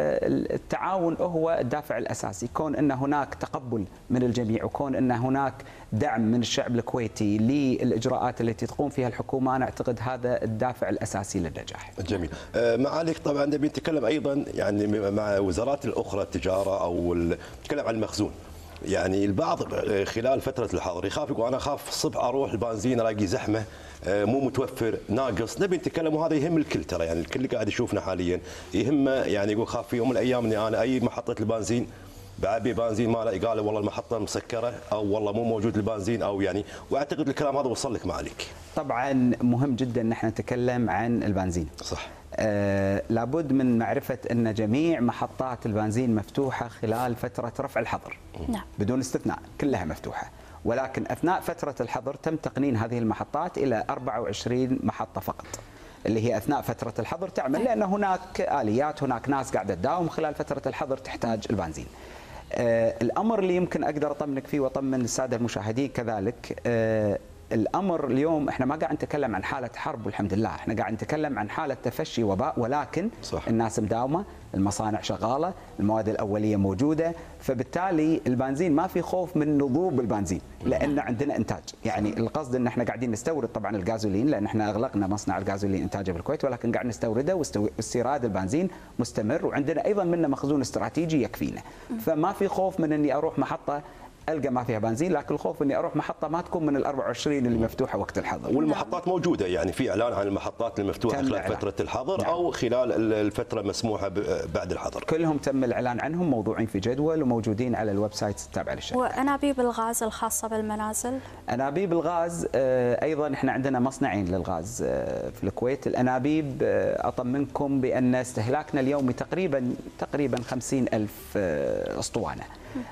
التعاون هو الدافع الأساسي، كون أن هناك تقبل من الجميع وكون أن هناك دعم من الشعب الكويتي للإجراءات التي تقوم فيها الحكومة، أنا أعتقد هذا الدافع الأساسي للنجاح. جميل. معاليك طبعا نبي نتكلم أيضا يعني مع وزارات الأخرى التجارة أو نتكلم عن المخزون. يعني البعض خلال فترة الحظر يخاف يقول أنا أخاف الصبح أروح البنزين ألاقي زحمة مو متوفر ناقص، نبي نتكلم وهذا يهم الكل ترى، يعني الكل قاعد يشوفنا حاليا يهمه، يعني يقول خاف في يوم من الأيام إني أنا أي محطة البنزين بعبي بنزين ما الاقي قال والله المحطة مسكرة أو والله مو موجود البنزين أو يعني، وأعتقد الكلام هذا وصل لك معاليك. طبعا مهم جدا أن احنا نتكلم عن البنزين. صح. آه لابد من معرفة أن جميع محطات البنزين مفتوحة خلال فترة رفع الحظر. نعم. بدون استثناء كلها مفتوحة، ولكن أثناء فترة الحظر تم تقنين هذه المحطات إلى أربعة وعشرين محطة فقط، اللي هي أثناء فترة الحظر تعمل، لأن هناك آليات، هناك ناس قاعدة تداوم خلال فترة الحظر تحتاج البنزين. آه الأمر اللي يمكن أقدر أطمنك فيه وأطمن السادة المشاهدين كذلك، آه الأمر اليوم احنا ما قاعد نتكلم عن حالة حرب والحمد لله، احنا قاعد نتكلم عن حالة تفشي وباء، ولكن صح. الناس مداومة، المصانع شغالة، المواد الأولية موجودة، فبالتالي البنزين ما في خوف من نضوب البنزين لأن عندنا إنتاج. يعني القصد أن احنا قاعدين نستورد طبعا الغازولين لأن احنا أغلقنا مصنع الغازولين إنتاجه بالكويت، ولكن قاعد نستورده واستيراد البنزين مستمر، وعندنا أيضا منه مخزون استراتيجي يكفينا، فما في خوف من أني أروح محطة ألقى ما فيها بنزين، لكن الخوف اني اروح محطه ما تكون من ال أربعة وعشرين اللي مفتوحه وقت الحظر. والمحطات موجوده، يعني في اعلان عن المحطات المفتوحه خلال إعلان. فتره الحظر. نعم. او خلال الفتره مسموحه بعد الحظر. كلهم تم الاعلان عنهم، موضوعين في جدول وموجودين على الويب سايت التابع للشركه. وانابيب الغاز الخاصه بالمنازل؟ انابيب الغاز ايضا احنا عندنا مصنعين للغاز في الكويت. الانابيب اطمنكم بان استهلاكنا اليومي تقريبا تقريبا خمسين ألف اسطوانه.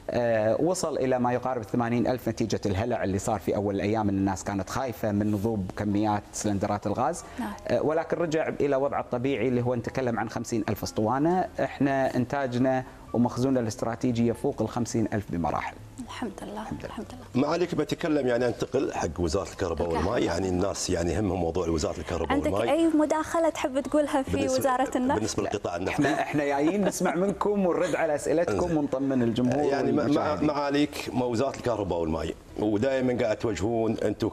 أه وصل إلى ما يقارب ثمانين ألف نتيجة الهلع اللي صار في أول الأيام، الناس كانت خايفة من نضوب كميات سلندرات الغاز. أه ولكن رجع إلى وضعه الطبيعي اللي هو نتكلم عن خمسين ألف اسطوانة. إحنا إنتاجنا ومخزوننا الاستراتيجي يفوق ال خمسين ألف بمراحل. الحمد لله. الحمد لله. الحمد لله. معاليك بتكلم يعني انتقل حق وزارة الكهرباء والماء، يعني الناس يعني يهمهم موضوع وزارة الكهرباء والماء. عندك أي مداخلة تحب تقولها في وزارة النفط؟ بالنسبة للقطاع النفطي. احنا احنا جايين نسمع منكم ونرد على أسئلتكم ونطمن الجمهور. يعني معاليك وزارة الكهرباء والماء ودائما قاعد توجهون انتم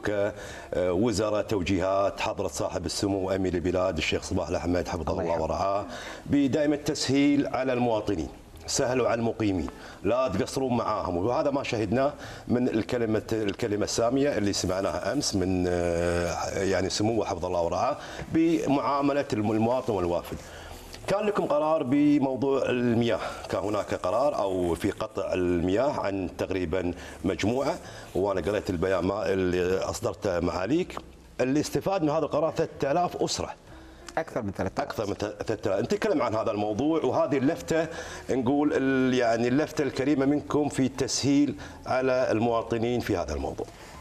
كوزراء توجيهات حضرة صاحب السمو امير البلاد الشيخ صباح الأحمد حفظه الله ورعاه بدائما التسهيل على المواطنين سهلوا على المقيمين، لا تقصرون معاهم، وهذا ما شهدناه من الكلمه الكلمه الساميه اللي سمعناها امس من يعني سموه حفظه الله ورعاه بمعامله المواطن والوافد. كان لكم قرار بموضوع المياه، كان هناك قرار او في قطع المياه عن تقريبا مجموعه، وانا قريت البيان اللي اصدرته معاليك، اللي استفاد من هذا القرار ثلاثة آلاف اسره. اكثر من ثلاثة آلاف. اكثر من ثلاثة آلاف. نتكلم عن هذا الموضوع، وهذه اللفته نقول يعني اللفته الكريمه منكم في التسهيل على المواطنين في هذا الموضوع.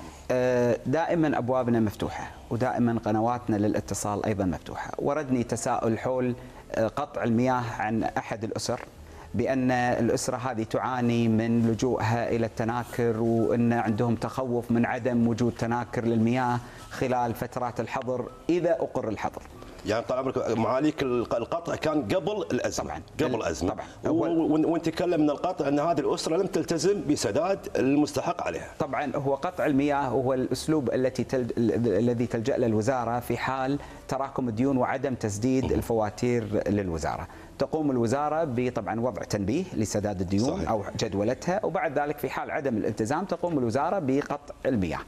دائما ابوابنا مفتوحه، ودائما قنواتنا للاتصال ايضا مفتوحه. وردني تساؤل حول قطع المياه عن احد الاسر، بان الاسره هذه تعاني من لجوءها الى التناكر، وان عندهم تخوف من عدم وجود تناكر للمياه خلال فترات الحظر اذا اقر الحظر. يعني طال عمرك معاليك القطع كان قبل الازمه. طبعا قبل الازمه. طبعا. ونتكلم من القطع ان هذه الاسره لم تلتزم بسداد المستحق عليها. طبعا هو قطع المياه هو الاسلوب التي تل... الذي تلجا له الوزاره في حال تراكم الديون وعدم تسديد الفواتير للوزاره. تقوم الوزاره بطبعا وضع تنبيه لسداد الديون. صحيح. او جدولتها، وبعد ذلك في حال عدم الالتزام تقوم الوزاره بقطع المياه.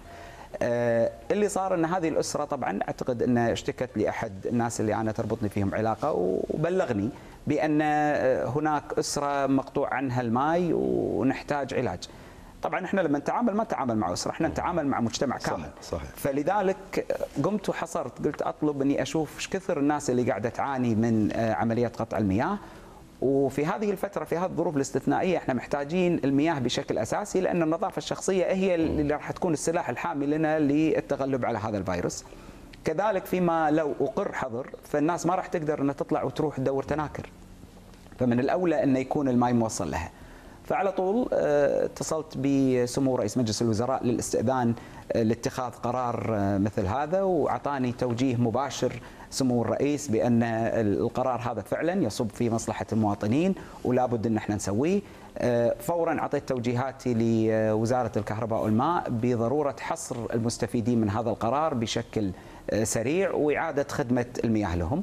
آه اللي صار ان هذه الاسره طبعا اعتقد انها اشتكت لاحد الناس اللي انا تربطني فيهم علاقه، وبلغني بان هناك اسره مقطوع عنها الماء ونحتاج علاج. طبعا احنا لما نتعامل ما نتعامل مع اسره، احنا نتعامل مع مجتمع كامل. صحيح. صحيح. فلذلك قمت وحصرت، قلت اطلب اني اشوف ايش كثر الناس اللي قاعده تعاني من عمليه قطع المياه، وفي هذه الفترة في هذه الظروف الاستثنائية احنا محتاجين المياه بشكل أساسي، لأن النظافة الشخصية هي اللي راح تكون السلاح الحامي لنا للتغلب على هذا الفيروس. كذلك فيما لو أقر حظر فالناس ما راح تقدر أن تطلع وتروح تدور تناكر، فمن الأولى أن يكون الماء موصل لها. فعلى طول اتصلت بسمو رئيس مجلس الوزراء للاستئذان لاتخاذ قرار مثل هذا، وأعطاني توجيه مباشر سمو الرئيس بأن القرار هذا فعلا يصب في مصلحة المواطنين ولا بد أن احنا نسويه. فورا أعطيت توجيهاتي لوزارة الكهرباء والماء بضرورة حصر المستفيدين من هذا القرار بشكل سريع وإعادة خدمة المياه لهم.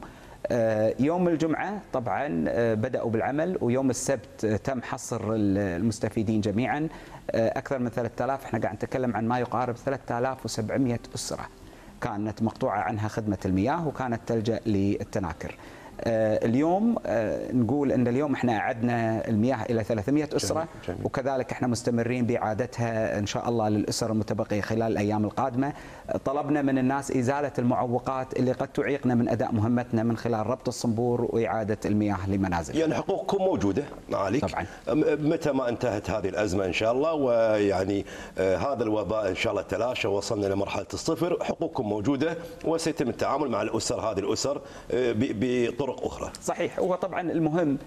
يوم الجمعة طبعا بدأوا بالعمل، ويوم السبت تم حصر المستفيدين جميعا أكثر من ثلاثة آلاف. احنا قاعد نتكلم عن ما يقارب ثلاثة آلاف وسبعمئة أسرة كانت مقطوعة عنها خدمة المياه وكانت تلجأ للتناكر. اليوم نقول ان اليوم احنا اعدنا المياه الى ثلاثمئة اسره. جميل. جميل. وكذلك احنا مستمرين باعادتها ان شاء الله للاسر المتبقيه خلال الايام القادمه. طلبنا من الناس ازاله المعوقات اللي قد تعيقنا من اداء مهمتنا من خلال ربط الصنبور واعاده المياه لمنازلنا. يعني حقوقكم موجوده معاليك طبعا. متى ما انتهت هذه الازمه ان شاء الله، ويعني هذا الوباء ان شاء الله تلاشى ووصلنا لمرحله الصفر، حقوقكم موجوده وسيتم التعامل مع الاسر هذه الاسر بطرق أخرى. صحيح. هو طبعا المهم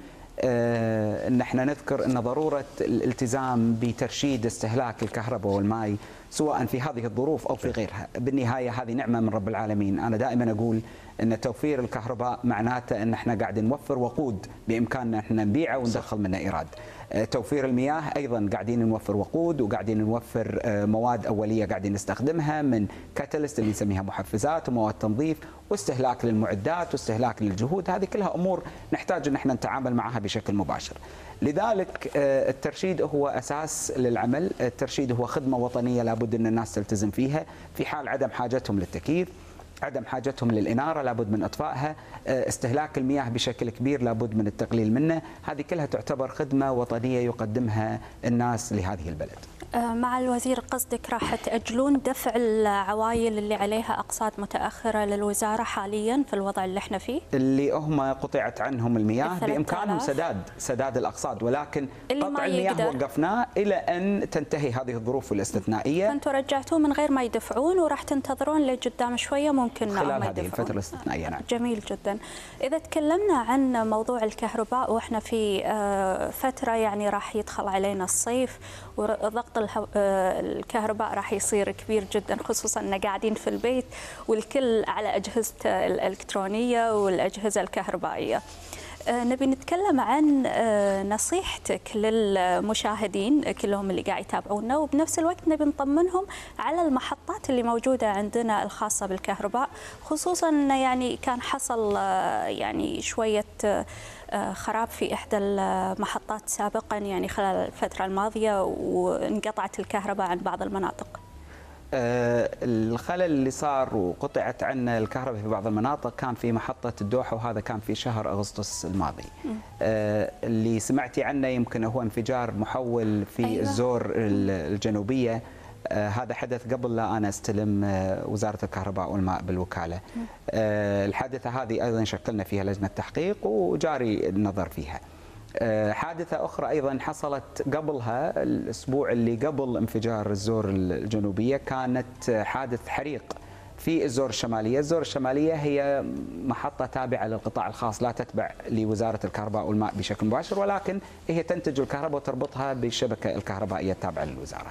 آه ان احنا نذكر ان ضروره الالتزام بترشيد استهلاك الكهرباء والماء سواء في هذه الظروف او في غيرها. بالنهايه هذه نعمه من رب العالمين. انا دائما اقول ان توفير الكهرباء معناته ان احنا قاعدين نوفر وقود بامكاننا احنا نبيعه وندخل منه ايراد. توفير المياه ايضا قاعدين نوفر وقود وقاعدين نوفر مواد اوليه قاعدين نستخدمها من كاتاليست اللي نسميها محفزات ومواد تنظيف واستهلاك للمعدات واستهلاك للجهود. هذه كلها امور نحتاج ان احنا نتعامل معها بشكل مباشر. لذلك الترشيد هو اساس للعمل، الترشيد هو خدمه وطنيه لابد ان الناس تلتزم فيها. في حال عدم حاجتهم للتكييف، عدم حاجتهم للإنارة لابد من إطفائها، استهلاك المياه بشكل كبير لابد من التقليل منه. هذه كلها تعتبر خدمة وطنية يقدمها الناس لهذه البلد. مع الوزير قصدك راح تأجلون دفع العوائل اللي عليها أقساط متأخرة للوزارة حاليا في الوضع اللي احنا فيه؟ اللي هم قطعت عنهم المياه بإمكانهم سداد سداد الأقساط، ولكن قطع المياه وقفناه إلى أن تنتهي هذه الظروف الاستثنائية. فأنتم رجعتوه من غير ما يدفعون وراح تنتظرون لقدام شوية ممكن خلال هذه الفترة الاستثنائية. نعم. جميل جدا. إذا تكلمنا عن موضوع الكهرباء وإحنا في فترة يعني راح يدخل علينا الصيف وضغط الكهرباء راح يصير كبير جدا، خصوصا ان قاعدين في البيت والكل على اجهزته الالكترونيه والاجهزه الكهربائيه. نبي نتكلم عن نصيحتك للمشاهدين كلهم اللي قاعد يتابعونا، وبنفس الوقت نبي نطمنهم على المحطات اللي موجودة عندنا الخاصة بالكهرباء، خصوصا يعني كان حصل يعني شوية خراب في إحدى المحطات سابقا يعني خلال الفترة الماضية، وانقطعت الكهرباء عن بعض المناطق. آه الخلل اللي صار وقطعت عنا الكهرباء في بعض المناطق كان في محطة الدوحة، وهذا كان في شهر أغسطس الماضي. آه اللي سمعتي عنه يمكن هو انفجار محول في أيوة. الزور الجنوبية. آه هذا حدث قبل لا أنا استلم آه وزارة الكهرباء والماء بالوكالة. آه الحادثة هذه أيضا شكلنا فيها لجنة تحقيق وجاري النظر فيها. حادثة أخرى أيضا حصلت قبلها الأسبوع اللي قبل انفجار الزور الجنوبية، كانت حادث حريق في الزور الشمالية. الزور الشمالية هي محطة تابعة للقطاع الخاص، لا تتبع لوزارة الكهرباء والماء بشكل مباشر، ولكن هي تنتج الكهرباء وتربطها بالشبكة الكهربائية التابعة للوزارة.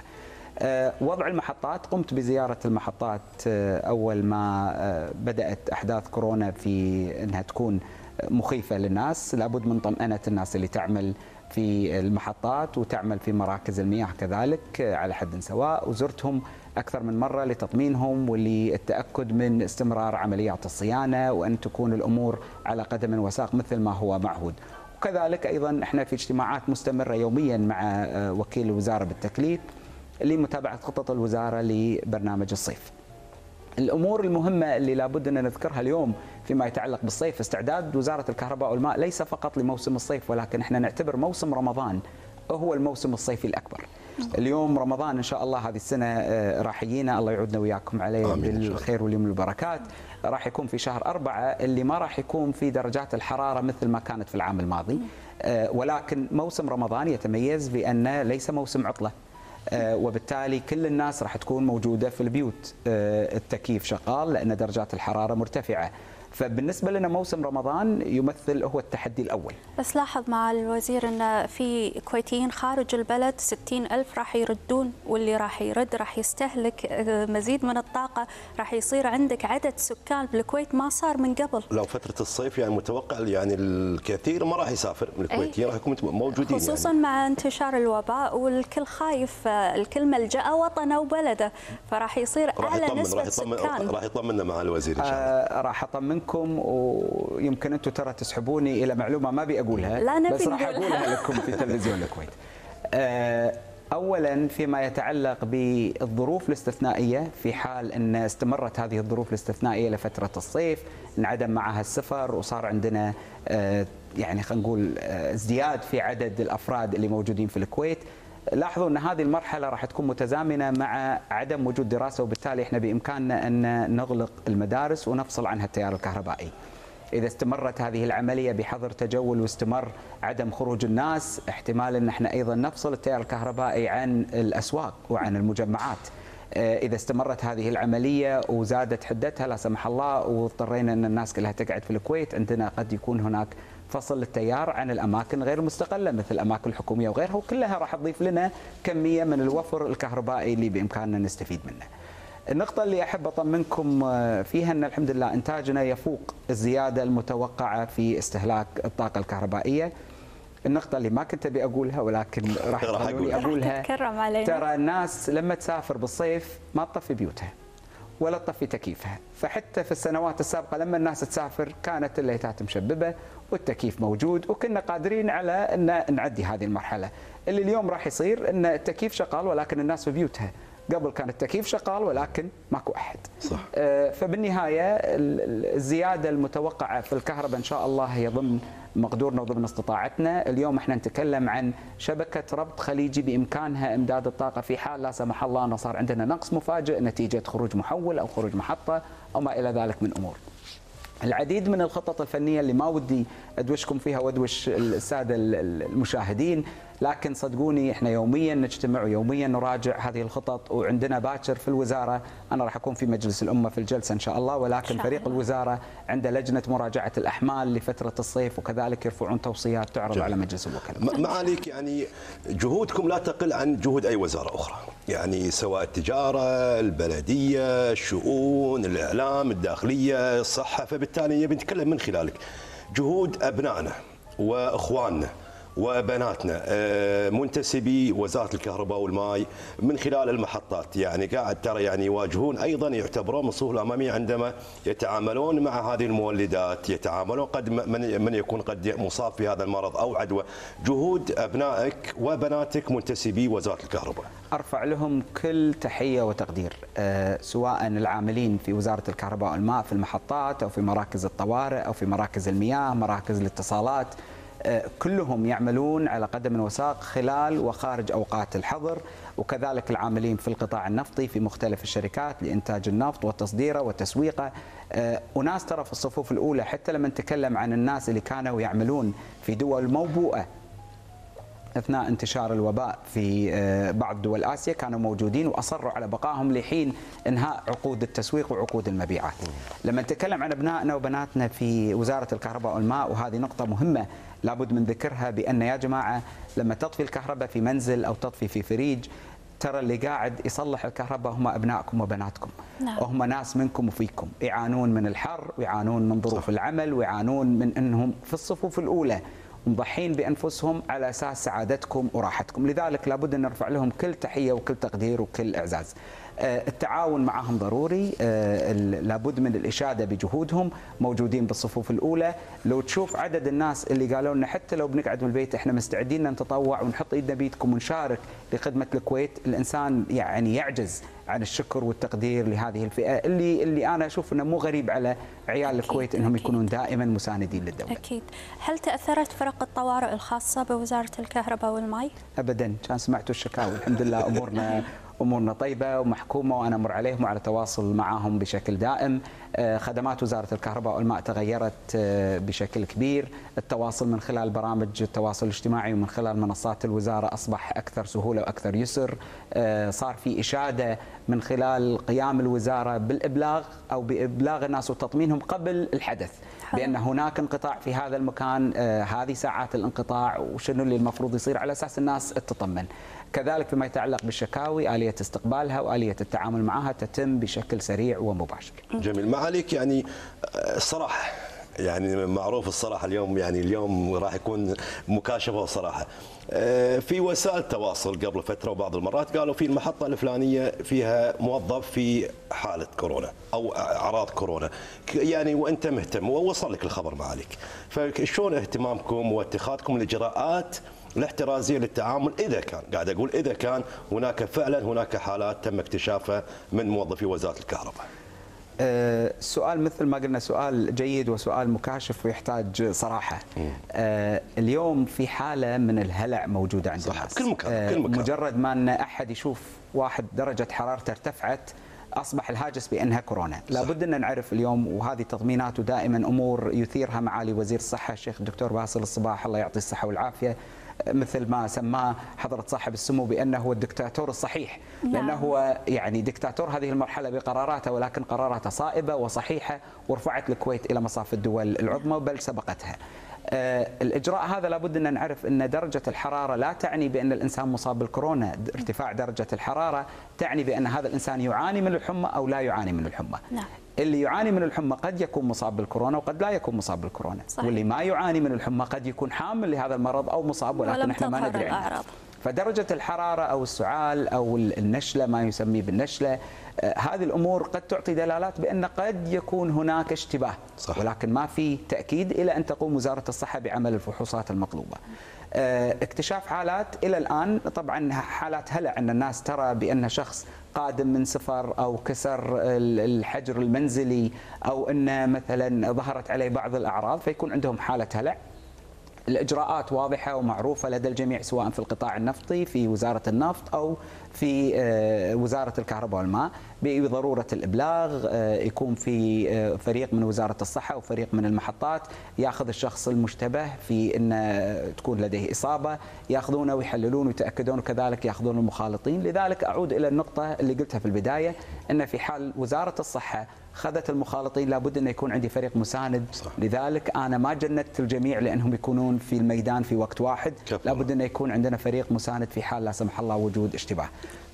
وضع المحطات، قمت بزيارة المحطات أول ما بدأت أحداث كورونا في أنها تكون مخيفة للناس. لابد من طمأنة الناس اللي تعمل في المحطات وتعمل في مراكز المياه كذلك على حد سواء، وزرتهم أكثر من مرة لتطمينهم وللتأكد من استمرار عمليات الصيانة، وأن تكون الأمور على قدم وساق مثل ما هو معهود. وكذلك أيضا احنا في اجتماعات مستمرة يوميا مع وكيل الوزارة بالتكليف لمتابعة خطط الوزارة لبرنامج الصيف. الأمور المهمة اللي لابد أن نذكرها اليوم فيما يتعلق بالصيف، استعداد وزارة الكهرباء والماء ليس فقط لموسم الصيف، ولكن احنا نعتبر موسم رمضان هو الموسم الصيفي الأكبر. اليوم رمضان إن شاء الله هذه السنة راح يجينا، الله يعودنا وياكم عليه بالخير واليوم البركات. راح يكون في شهر أربعة اللي ما راح يكون في درجات الحرارة مثل ما كانت في العام الماضي، ولكن موسم رمضان يتميز بأنه ليس موسم عطلة، وبالتالي كل الناس راح تكون موجودة في البيوت، التكييف شغال لأن درجات الحرارة مرتفعة. فبالنسبة لنا موسم رمضان يمثل هو التحدي الأول. بس لاحظ مع الوزير أن في كويتيين خارج البلد ستين ألف راح يردون، واللي راح يرد راح يستهلك مزيد من الطاقة، راح يصير عندك عدد سكان بالكويت ما صار من قبل. لو فترة الصيف يعني متوقع يعني الكثير ما راح يسافر من الكويتيين، راح يكونوا موجودين خصوصا يعني. مع انتشار الوباء والكل خايف، الكل ملجأ وطنه وبلده، فراح يصير أعلى نسبة راح يطمن سكان. راح يطمنا مع الوزير إن شاء الله. آه راح أطمنكم، ويمكن أنتم ترى تسحبوني إلى معلومة ما أبي أقولها، لا نبي بس راح أقولها لكم في تلفزيون الكويت. أولا فيما يتعلق بالظروف الاستثنائية، في حال أن استمرت هذه الظروف الاستثنائية لفترة الصيف، انعدم معها السفر وصار عندنا يعني خلينا نقول ازدياد في عدد الأفراد اللي موجودين في الكويت، لاحظوا أن هذه المرحلة راح تكون متزامنة مع عدم وجود دراسة، وبالتالي احنا بإمكاننا أن نغلق المدارس ونفصل عنها التيار الكهربائي. إذا استمرت هذه العملية بحظر تجول واستمر عدم خروج الناس، احتمال أن احنا أيضا نفصل التيار الكهربائي عن الأسواق وعن المجمعات. إذا استمرت هذه العملية وزادت حدتها لا سمح الله واضطرينا أن الناس كلها تقعد في الكويت، عندنا قد يكون هناك فصل التيار عن الأماكن غير المستقلة مثل الأماكن الحكومية وغيرها، وكلها راح تضيف لنا كمية من الوفر الكهربائي اللي بإمكاننا نستفيد منه. النقطة اللي أحب أطمنكم فيها أن الحمد لله إنتاجنا يفوق الزيادة المتوقعة في استهلاك الطاقة الكهربائية. النقطة اللي ما كنت أبي أقولها ولكن راح تخلوني أقولها، ترى الناس لما تسافر بالصيف ما تطفي بيوتها ولا تطفي تكييفها، فحتى في السنوات السابقة لما الناس تسافر كانت الليتات مشببة والتكييف موجود، وكنا قادرين على أن نعدي هذه المرحلة. اللي اليوم راح يصير أن التكييف شغال ولكن الناس في بيوتها، قبل كان التكييف شغال ولكن ماكو أحد. صح. فبالنهاية الزيادة المتوقعة في الكهرباء إن شاء الله هي ضمن مقدورنا وضمن استطاعتنا. اليوم احنا نتكلم عن شبكة ربط خليجي بإمكانها إمداد الطاقة في حال لا سمح الله أن صار عندنا نقص مفاجئ نتيجة خروج محول أو خروج محطة أو ما إلى ذلك من أمور. العديد من الخطط الفنية اللي ما ودي أدوشكم فيها وأدوش السادة المشاهدين، لكن صدقوني احنا يوميا نجتمع ويوميا نراجع هذه الخطط، وعندنا باكر في الوزارة، أنا راح أكون في مجلس الأمة في الجلسة إن شاء الله، ولكن فريق الوزارة عنده لجنة مراجعة الأحمال لفترة الصيف، وكذلك يرفعون توصيات تعرض جميل. على مجلس الوكلاء. معاليك يعني جهودكم لا تقل عن جهود أي وزارة أخرى، يعني سواء التجارة، البلدية، الشؤون، الإعلام، الداخلية، الصحة، فبالتالي نبي نتكلم من خلالك جهود أبنائنا واخواننا وبناتنا منتسبي وزاره الكهرباء والماء من خلال المحطات، يعني قاعد ترى يعني يواجهون ايضا، يعتبرون من الصفوف الاماميه عندما يتعاملون مع هذه المولدات، يتعاملون قد من من يكون قد مصاب في هذا المرض او عدوى. جهود ابنائك وبناتك منتسبي وزاره الكهرباء، ارفع لهم كل تحيه وتقدير، سواء العاملين في وزاره الكهرباء والماء في المحطات او في مراكز الطوارئ او في مراكز المياه، مراكز الاتصالات، كلهم يعملون على قدم وساق خلال وخارج أوقات الحظر، وكذلك العاملين في القطاع النفطي في مختلف الشركات لإنتاج النفط وتصديره وتسويقه. وناس ترى في الصفوف الأولى، حتى لما نتكلم عن الناس اللي كانوا يعملون في دول موبوءة أثناء انتشار الوباء في بعض دول آسيا، كانوا موجودين وأصروا على بقائهم لحين إنهاء عقود التسويق وعقود المبيعات. لما نتكلم عن أبنائنا وبناتنا في وزارة الكهرباء والماء، وهذه نقطة مهمة لابد من ذكرها، بأن يا جماعة لما تطفي الكهرباء في منزل أو تطفي في فريج، ترى اللي قاعد يصلح الكهرباء هم أبنائكم وبناتكم. نعم. وهم ناس منكم وفيكم، يعانون من الحر ويعانون من ظروف العمل ويعانون من أنهم في الصفوف الأولى مضحين بأنفسهم على أساس سعادتكم وراحتكم. لذلك لابد أن نرفع لهم كل تحية وكل تقدير وكل إعزاز. التعاون معهم ضروري، لابد من الإشادة بجهودهم، موجودين بالصفوف الأولى. لو تشوف عدد الناس اللي قالوا لنا حتى لو بنقعد من البيت احنا مستعدين نتطوع ونحط ايدنا بيدكم ونشارك لخدمة الكويت، الإنسان يعني يعجز عن الشكر والتقدير لهذه الفئة اللي اللي أنا أشوف أنه مو غريب على عيال الكويت أنهم أكيد يكونون دائما مساندين للدولة. أكيد. هل تأثرت فرق الطوارئ الخاصة بوزارة الكهرباء والماء؟ أبدا، كان سمعتوا الشكاوي، الحمد لله أمورنا أمورنا طيبة ومحكومة، وأنا أمر عليهم وعلى تواصل معهم بشكل دائم. خدمات وزارة الكهرباء والماء تغيرت بشكل كبير، التواصل من خلال برامج التواصل الاجتماعي ومن خلال منصات الوزارة أصبح أكثر سهولة وأكثر يسر. صار في إشادة من خلال قيام الوزارة بالإبلاغ أو بإبلاغ الناس وتطمينهم قبل الحدث بأن هناك انقطاع في هذا المكان، هذه ساعات الانقطاع وشنو اللي المفروض يصير على أساس الناس تطمن. كذلك فيما يتعلق بالشكاوي، آلية استقبالها وآلية التعامل معها تتم بشكل سريع ومباشر. جميل. ما عليك يعني الصراحة، يعني معروف الصراحة اليوم، يعني اليوم راح يكون مكاشفة وصراحة. في وسائل التواصل قبل فترة وبعض المرات قالوا في المحطة الفلانية فيها موظف في حالة كورونا أو أعراض كورونا، يعني وأنت مهتم ووصل لك الخبر ما عليك، فشون اهتمامكم واتخاذكم الإجراءات الاحترازية للتعامل إذا كان، قاعد أقول إذا كان هناك فعلا هناك حالات تم اكتشافها من موظفي وزارة الكهرباء؟ أه سؤال مثل ما قلنا سؤال جيد وسؤال مكاشف ويحتاج صراحة. أه اليوم في حالة من الهلع موجودة عند الناس، كل مكان. أه كل مكان. مجرد ما أن أحد يشوف واحد درجة حرارته ارتفعت أصبح الهاجس بأنها كورونا. لابد أن نعرف اليوم، وهذه تطمينات ودائما أمور يثيرها معالي وزير الصحة الشيخ الدكتور باسل الصباح الله يعطيه الصحة والعافية، مثل ما سماه حضرة صاحب السمو بأنه هو الدكتاتور الصحيح. نعم. لأنه هو يعني دكتاتور هذه المرحلة بقراراته، ولكن قراراته صائبة وصحيحة ورفعت الكويت إلى مصاف الدول العظمى بل سبقتها. آه الإجراء هذا لابد أن نعرف أن درجة الحرارة لا تعني بأن الإنسان مصاب بالكورونا، ارتفاع درجة الحرارة تعني بأن هذا الإنسان يعاني من الحمى أو لا يعاني من الحمى. نعم. اللي يعاني من الحمى قد يكون مصاب بالكورونا وقد لا يكون مصاب بالكورونا. صحيح. واللي ما يعاني من الحمى قد يكون حامل لهذا المرض أو مصاب ولكن احنا ما ندري عنه. فدرجة الحرارة أو السعال أو النشلة ما يسميه بالنشلة، آه هذه الأمور قد تعطي دلالات بأن قد يكون هناك اشتباه. صح. ولكن ما في تأكيد إلى أن تقوم وزارة الصحة بعمل الفحوصات المطلوبة. آه اكتشاف حالات إلى الآن، طبعا حالات هلع أن الناس ترى بأن شخص قادم من سفر أو كسر الحجر المنزلي أو أن مثلا ظهرت عليه بعض الأعراض فيكون عندهم حالة هلع. الإجراءات واضحة ومعروفة لدى الجميع سواء في القطاع النفطي في وزارة النفط أو في وزارة الكهرباء والماء بضرورة الإبلاغ. يكون في فريق من وزارة الصحة وفريق من المحطات يأخذ الشخص المشتبه في أن تكون لديه إصابة، يأخذونه ويحللون ويتأكدون، وكذلك يأخذون المخالطين. لذلك أعود إلى النقطة اللي قلتها في البداية، أن في حال وزارة الصحة خذت المخالطين لابد أن يكون عندي فريق مساند. صح. لذلك أنا ما جندت الجميع لأنهم يكونون في الميدان في وقت واحد، لابد أن يكون عندنا فريق مساند في حال لا سمح الله وجود اشتباه.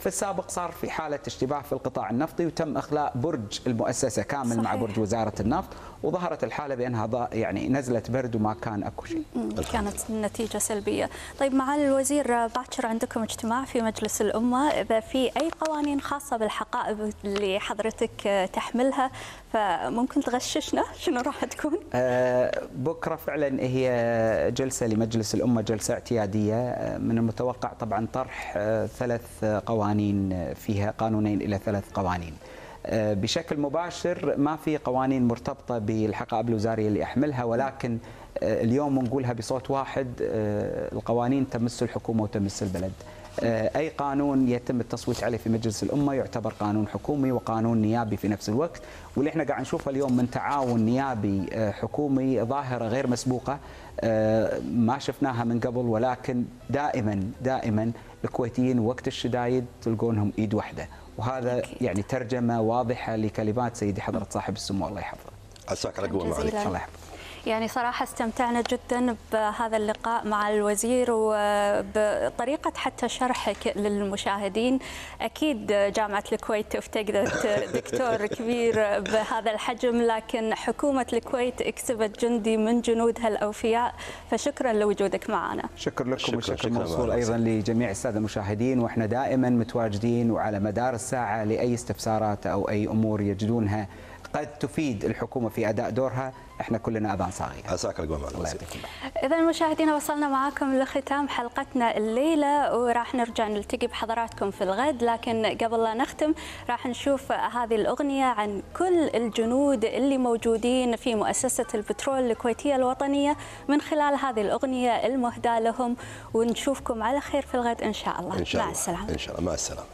في السابق صار في حالة اشتباه في القطاع النفطي وتم إخلاء برج المؤسسة كامل صحيح. مع برج وزارة النفط، وظهرت الحالة بأنها يعني نزلت برد وما كان أكو شيء. كانت النتيجة سلبية. طيب معالي الوزير، باكر عندكم اجتماع في مجلس الأمة، إذا في أي قوانين خاصة بالحقائب اللي حضرتك تحملها فممكن تغششنا شنو راح تكون؟ آه بكرة فعلا هي جلسة لمجلس الأمة، جلسة اعتيادية. من المتوقع طبعا طرح آه ثلاث قوانين، فيها قانونين إلى ثلاث قوانين. آه بشكل مباشر ما في قوانين مرتبطة بالحقائب الوزارية اللي أحملها، ولكن آه اليوم نقولها بصوت واحد، آه القوانين تمس الحكومة وتمس البلد. أي قانون يتم التصويت عليه في مجلس الأمة يعتبر قانون حكومي وقانون نيابي في نفس الوقت، واللي احنا قاعد نشوفه اليوم من تعاون نيابي حكومي ظاهرة غير مسبوقة ما شفناها من قبل، ولكن دائما دائما الكويتيين وقت الشدايد تلقونهم إيد واحدة، وهذا يعني ترجمة واضحة لكلمات سيدي حضرة صاحب السمو الله يحفظه. عساك على قوة معاليك. الله يحفظه. يعني صراحة استمتعنا جدا بهذا اللقاء مع الوزير وبطريقة حتى شرحك للمشاهدين. أكيد جامعة الكويت افتقدت دكتور كبير بهذا الحجم، لكن حكومة الكويت اكسبت جندي من جنودها الأوفياء، فشكرا لوجودك معنا. شكرا لكم والشكر موصول أيضا لجميع السادة المشاهدين، وإحنا دائما متواجدين وعلى مدار الساعة لأي استفسارات أو أي أمور يجدونها قد تفيد الحكومة في أداء دورها، احنا كلنا اذان صاغية. عساك القوة مع الوزير. إذا مشاهدينا وصلنا معاكم لختام حلقتنا الليلة، وراح نرجع نلتقي بحضراتكم في الغد، لكن قبل لا نختم راح نشوف هذه الأغنية عن كل الجنود اللي موجودين في مؤسسة البترول الكويتية الوطنية من خلال هذه الأغنية المهداة لهم، ونشوفكم على خير في الغد إن شاء الله. إن شاء مع الله. السلامة. إن شاء الله مع السلامة.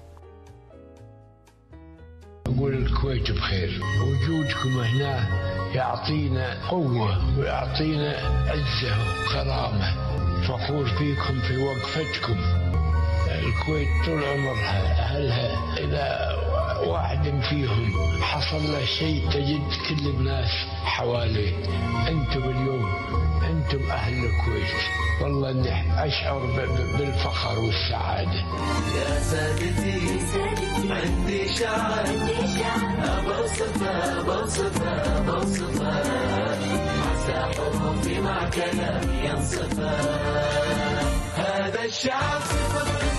أقول الكويت بخير، وجودكم هنا يعطينا قوة ويعطينا عزة وكرامة، فخور فيكم في وقفتكم. الكويت طول عمرها أهلها إذا واحد فيهم حصل له شيء تجد كل الناس حواليه. أنتم اليوم أنتم أهل الكويت، والله إني أشعر بالفخر والسعادة. يا سادتي عندي شعر بوصفها بوصفها بوصفها، عسى حروفي مع كلامي ينصفها. هذا الشعب صفة